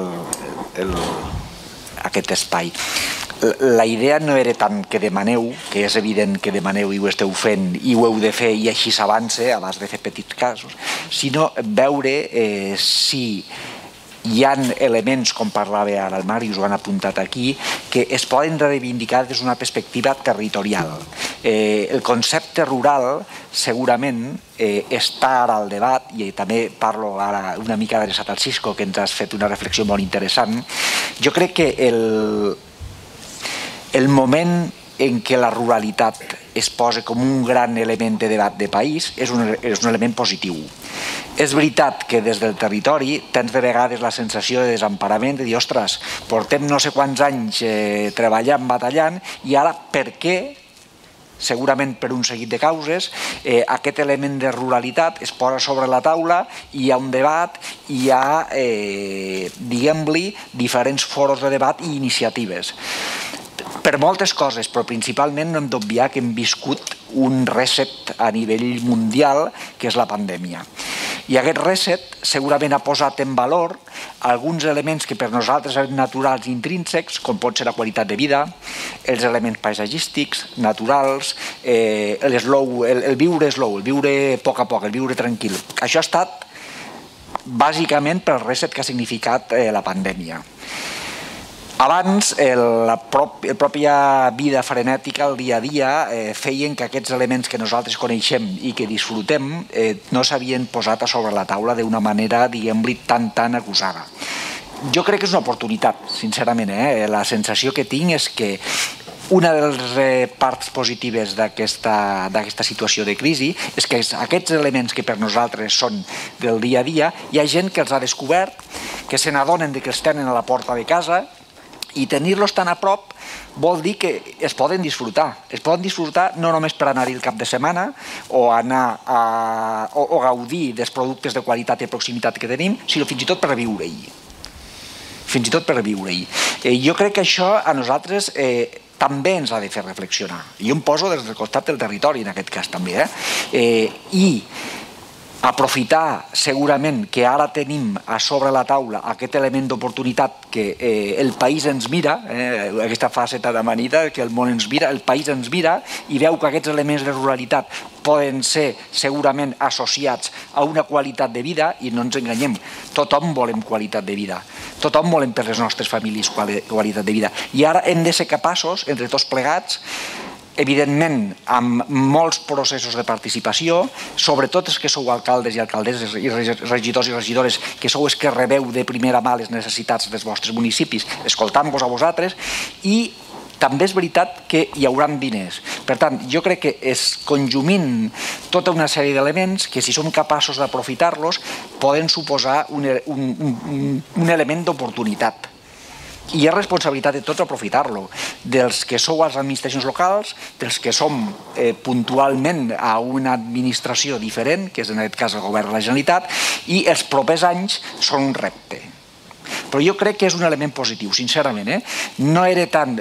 aquest espai. La idea no era tant que demaneu, que és evident que demaneu i ho esteu fent i ho heu de fer i així s'avança, abans de fer petits casos, sinó veure si hi ha elements, com parlava ara el Màrius, ho han apuntat aquí, que es poden reivindicar des d'una perspectiva territorial. El concepte rural segurament està ara al debat, i també parlo ara una mica adreçat al Cisco, que ens has fet una reflexió molt interessant. Jo crec que el, el moment en què la ruralitat es posa com un gran element de debat de país és un, és un element positiu. És veritat que des del territori tens de vegades la sensació de desemparament, de dir, ostres, portem no sé quants anys eh, treballant, batallant, i ara per què, segurament per un seguit de causes, eh, aquest element de ruralitat es posa sobre la taula i hi ha un debat, i hi ha, eh, diguem-li, diferents foros de debat i iniciatives. Per moltes coses, però principalment no hem d'obviar que hem viscut un reset a nivell mundial, que és la pandèmia. I aquest reset segurament ha posat en valor alguns elements que per nosaltres eren naturals i intrínsecs, com pot ser la qualitat de vida, els elements paisatgístics, naturals, eh, el, slow, el, el viure slow, el viure a poc a poc, el viure tranquil. Això ha estat bàsicament pel reset que ha significat eh, la pandèmia. Abans, la pròpia vida frenètica, el dia a dia, feien que aquests elements que nosaltres coneixem i que disfrutem no s'havien posat a sobre la taula d'una manera, diguem-li, tan, tan acusada. Jo crec que és una oportunitat, sincerament. La sensació que tinc és que una de les parts positives d'aquesta situació de crisi és que aquests elements que per nosaltres són del dia a dia, hi ha gent que els ha descobert, que se n'adonen que els tenen a la porta de casa, i tenir-los tan a prop vol dir que es poden disfrutar. Es poden disfrutar no només per anar-hi el cap de setmana o anar o gaudir dels productes de qualitat i proximitat que tenim, sinó fins i tot per viure-hi. Fins i tot per viure-hi. Jo crec que això a nosaltres també ens ha de fer reflexionar. Jo em poso des del costat del territori, en aquest cas també. I aprofitar segurament que ara tenim a sobre la taula aquest element d'oportunitat que el país ens mira, aquesta fase tan amanida que el món ens mira, el país ens mira i veu que aquests elements de ruralitat poden ser segurament associats a una qualitat de vida, i no ens enganyem, tothom volem qualitat de vida, tothom volem per les nostres famílies qualitat de vida, i ara hem de ser capaços, entre tots plegats, evidentment amb molts processos de participació, sobretot els que sou alcaldes i alcaldesses i regidors i regidores, que sou els que rebeu de primera mà les necessitats dels vostres municipis, escoltant-vos a vosaltres, i també és veritat que hi haurà diners. Per tant, jo crec que és conjumint tota una sèrie d'elements que, si som capaços d'aprofitar-los, poden suposar un element d'oportunitat. I és responsabilitat de tots aprofitar-lo, dels que sou a les administracions locals, dels que som puntualment a una administració diferent, que és en aquest cas el govern de la Generalitat, i els propers anys són un repte. Però jo crec que és un element positiu, sincerament. No era tant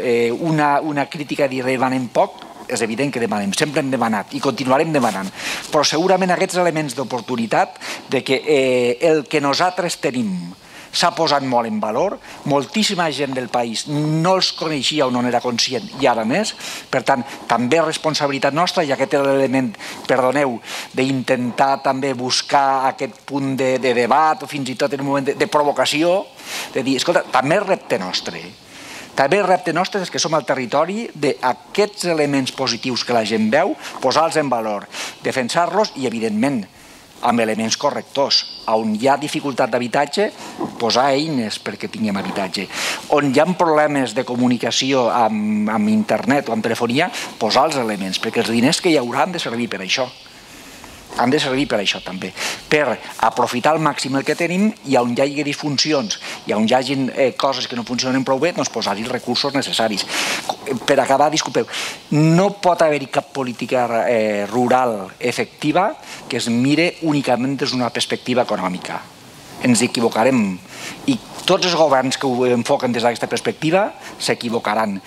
una crítica de dir demanem poc, és evident que demanem, sempre hem demanat i continuarem demanant, però segurament aquests elements d'oportunitat, de que el que nosaltres tenim s'ha posat molt en valor, moltíssima gent del país no els coneixia o no n'era conscient i ara més, per tant, també és responsabilitat nostra i aquest element, perdoneu, d'intentar també buscar aquest punt de debat o fins i tot en un moment de provocació, de dir, escolta, també és repte nostre. També el repte nostre és que som al territori d'aquests elements positius que la gent veu, posar-los en valor, defensar-los i, evidentment, amb elements correctors. On hi ha dificultat d'habitatge, posar eines perquè tinguem habitatge. On hi ha problemes de comunicació amb internet o amb telefonia, posar els elements, perquè els diners que hi haurà han de servir per això. Han de servir per això també, per aprofitar al màxim el que tenim i on hi hagi disfuncions i on hi hagi coses que no funcionen prou bé, doncs posar-hi els recursos necessaris. Per acabar, disculpeu, no pot haver-hi cap política rural efectiva que es mire únicament des d'una perspectiva econòmica. Ens equivocarem i tots els governs que ho enfoquen des d'aquesta perspectiva s'equivocaran.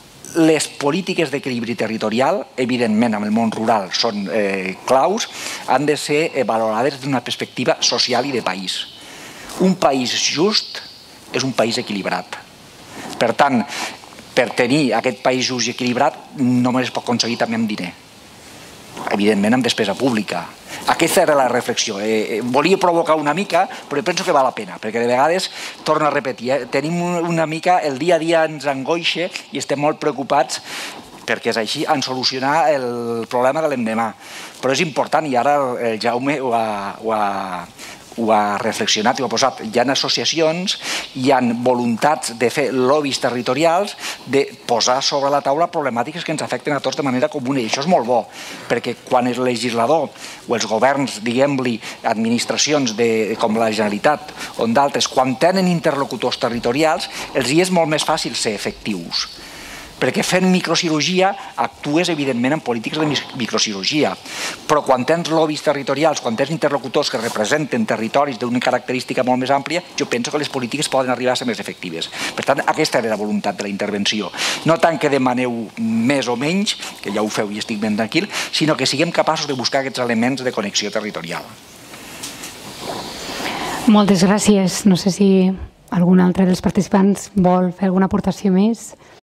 Les polítiques d'equilibri territorial, evidentment amb el món rural són claus, han de ser valorades d'una perspectiva social i de país. Un país just és un país equilibrat. Per tant, per tenir aquest país just i equilibrat només es pot aconseguir també amb diner. Evidentment amb despesa pública. Aquesta era la reflexió. Volia provocar una mica, però penso que val la pena, perquè de vegades, torno a repetir, tenim una mica, el dia a dia ens angoixa i estem molt preocupats perquè és així, en solucionar el problema de l'endemà. Però és important, i ara el Jaume ho ha ho ha reflexionat i ho ha posat. Hi ha associacions, hi ha voluntats de fer lobbies territorials, de posar sobre la taula problemàtiques que ens afecten a tots de manera comuna, i això és molt bo, perquè quan el legislador o els governs, diguem-li, administracions com la Generalitat o d'altres, quan tenen interlocutors territorials, els hi és molt més fàcil ser efectius. Perquè fent microcirurgia actues, evidentment, en polítiques de microcirurgia. Però quan tens lobbies territorials, quan tens interlocutors que representen territoris d'una característica molt més àmplia, jo penso que les polítiques poden arribar a ser més efectives. Per tant, aquesta era la voluntat de la intervenció. No tant que demaneu més o menys, que ja ho feu i estic ben tranquil, sinó que siguem capaços de buscar aquests elements de connexió territorial. Moltes gràcies. No sé si algun altre dels participants vol fer alguna aportació més.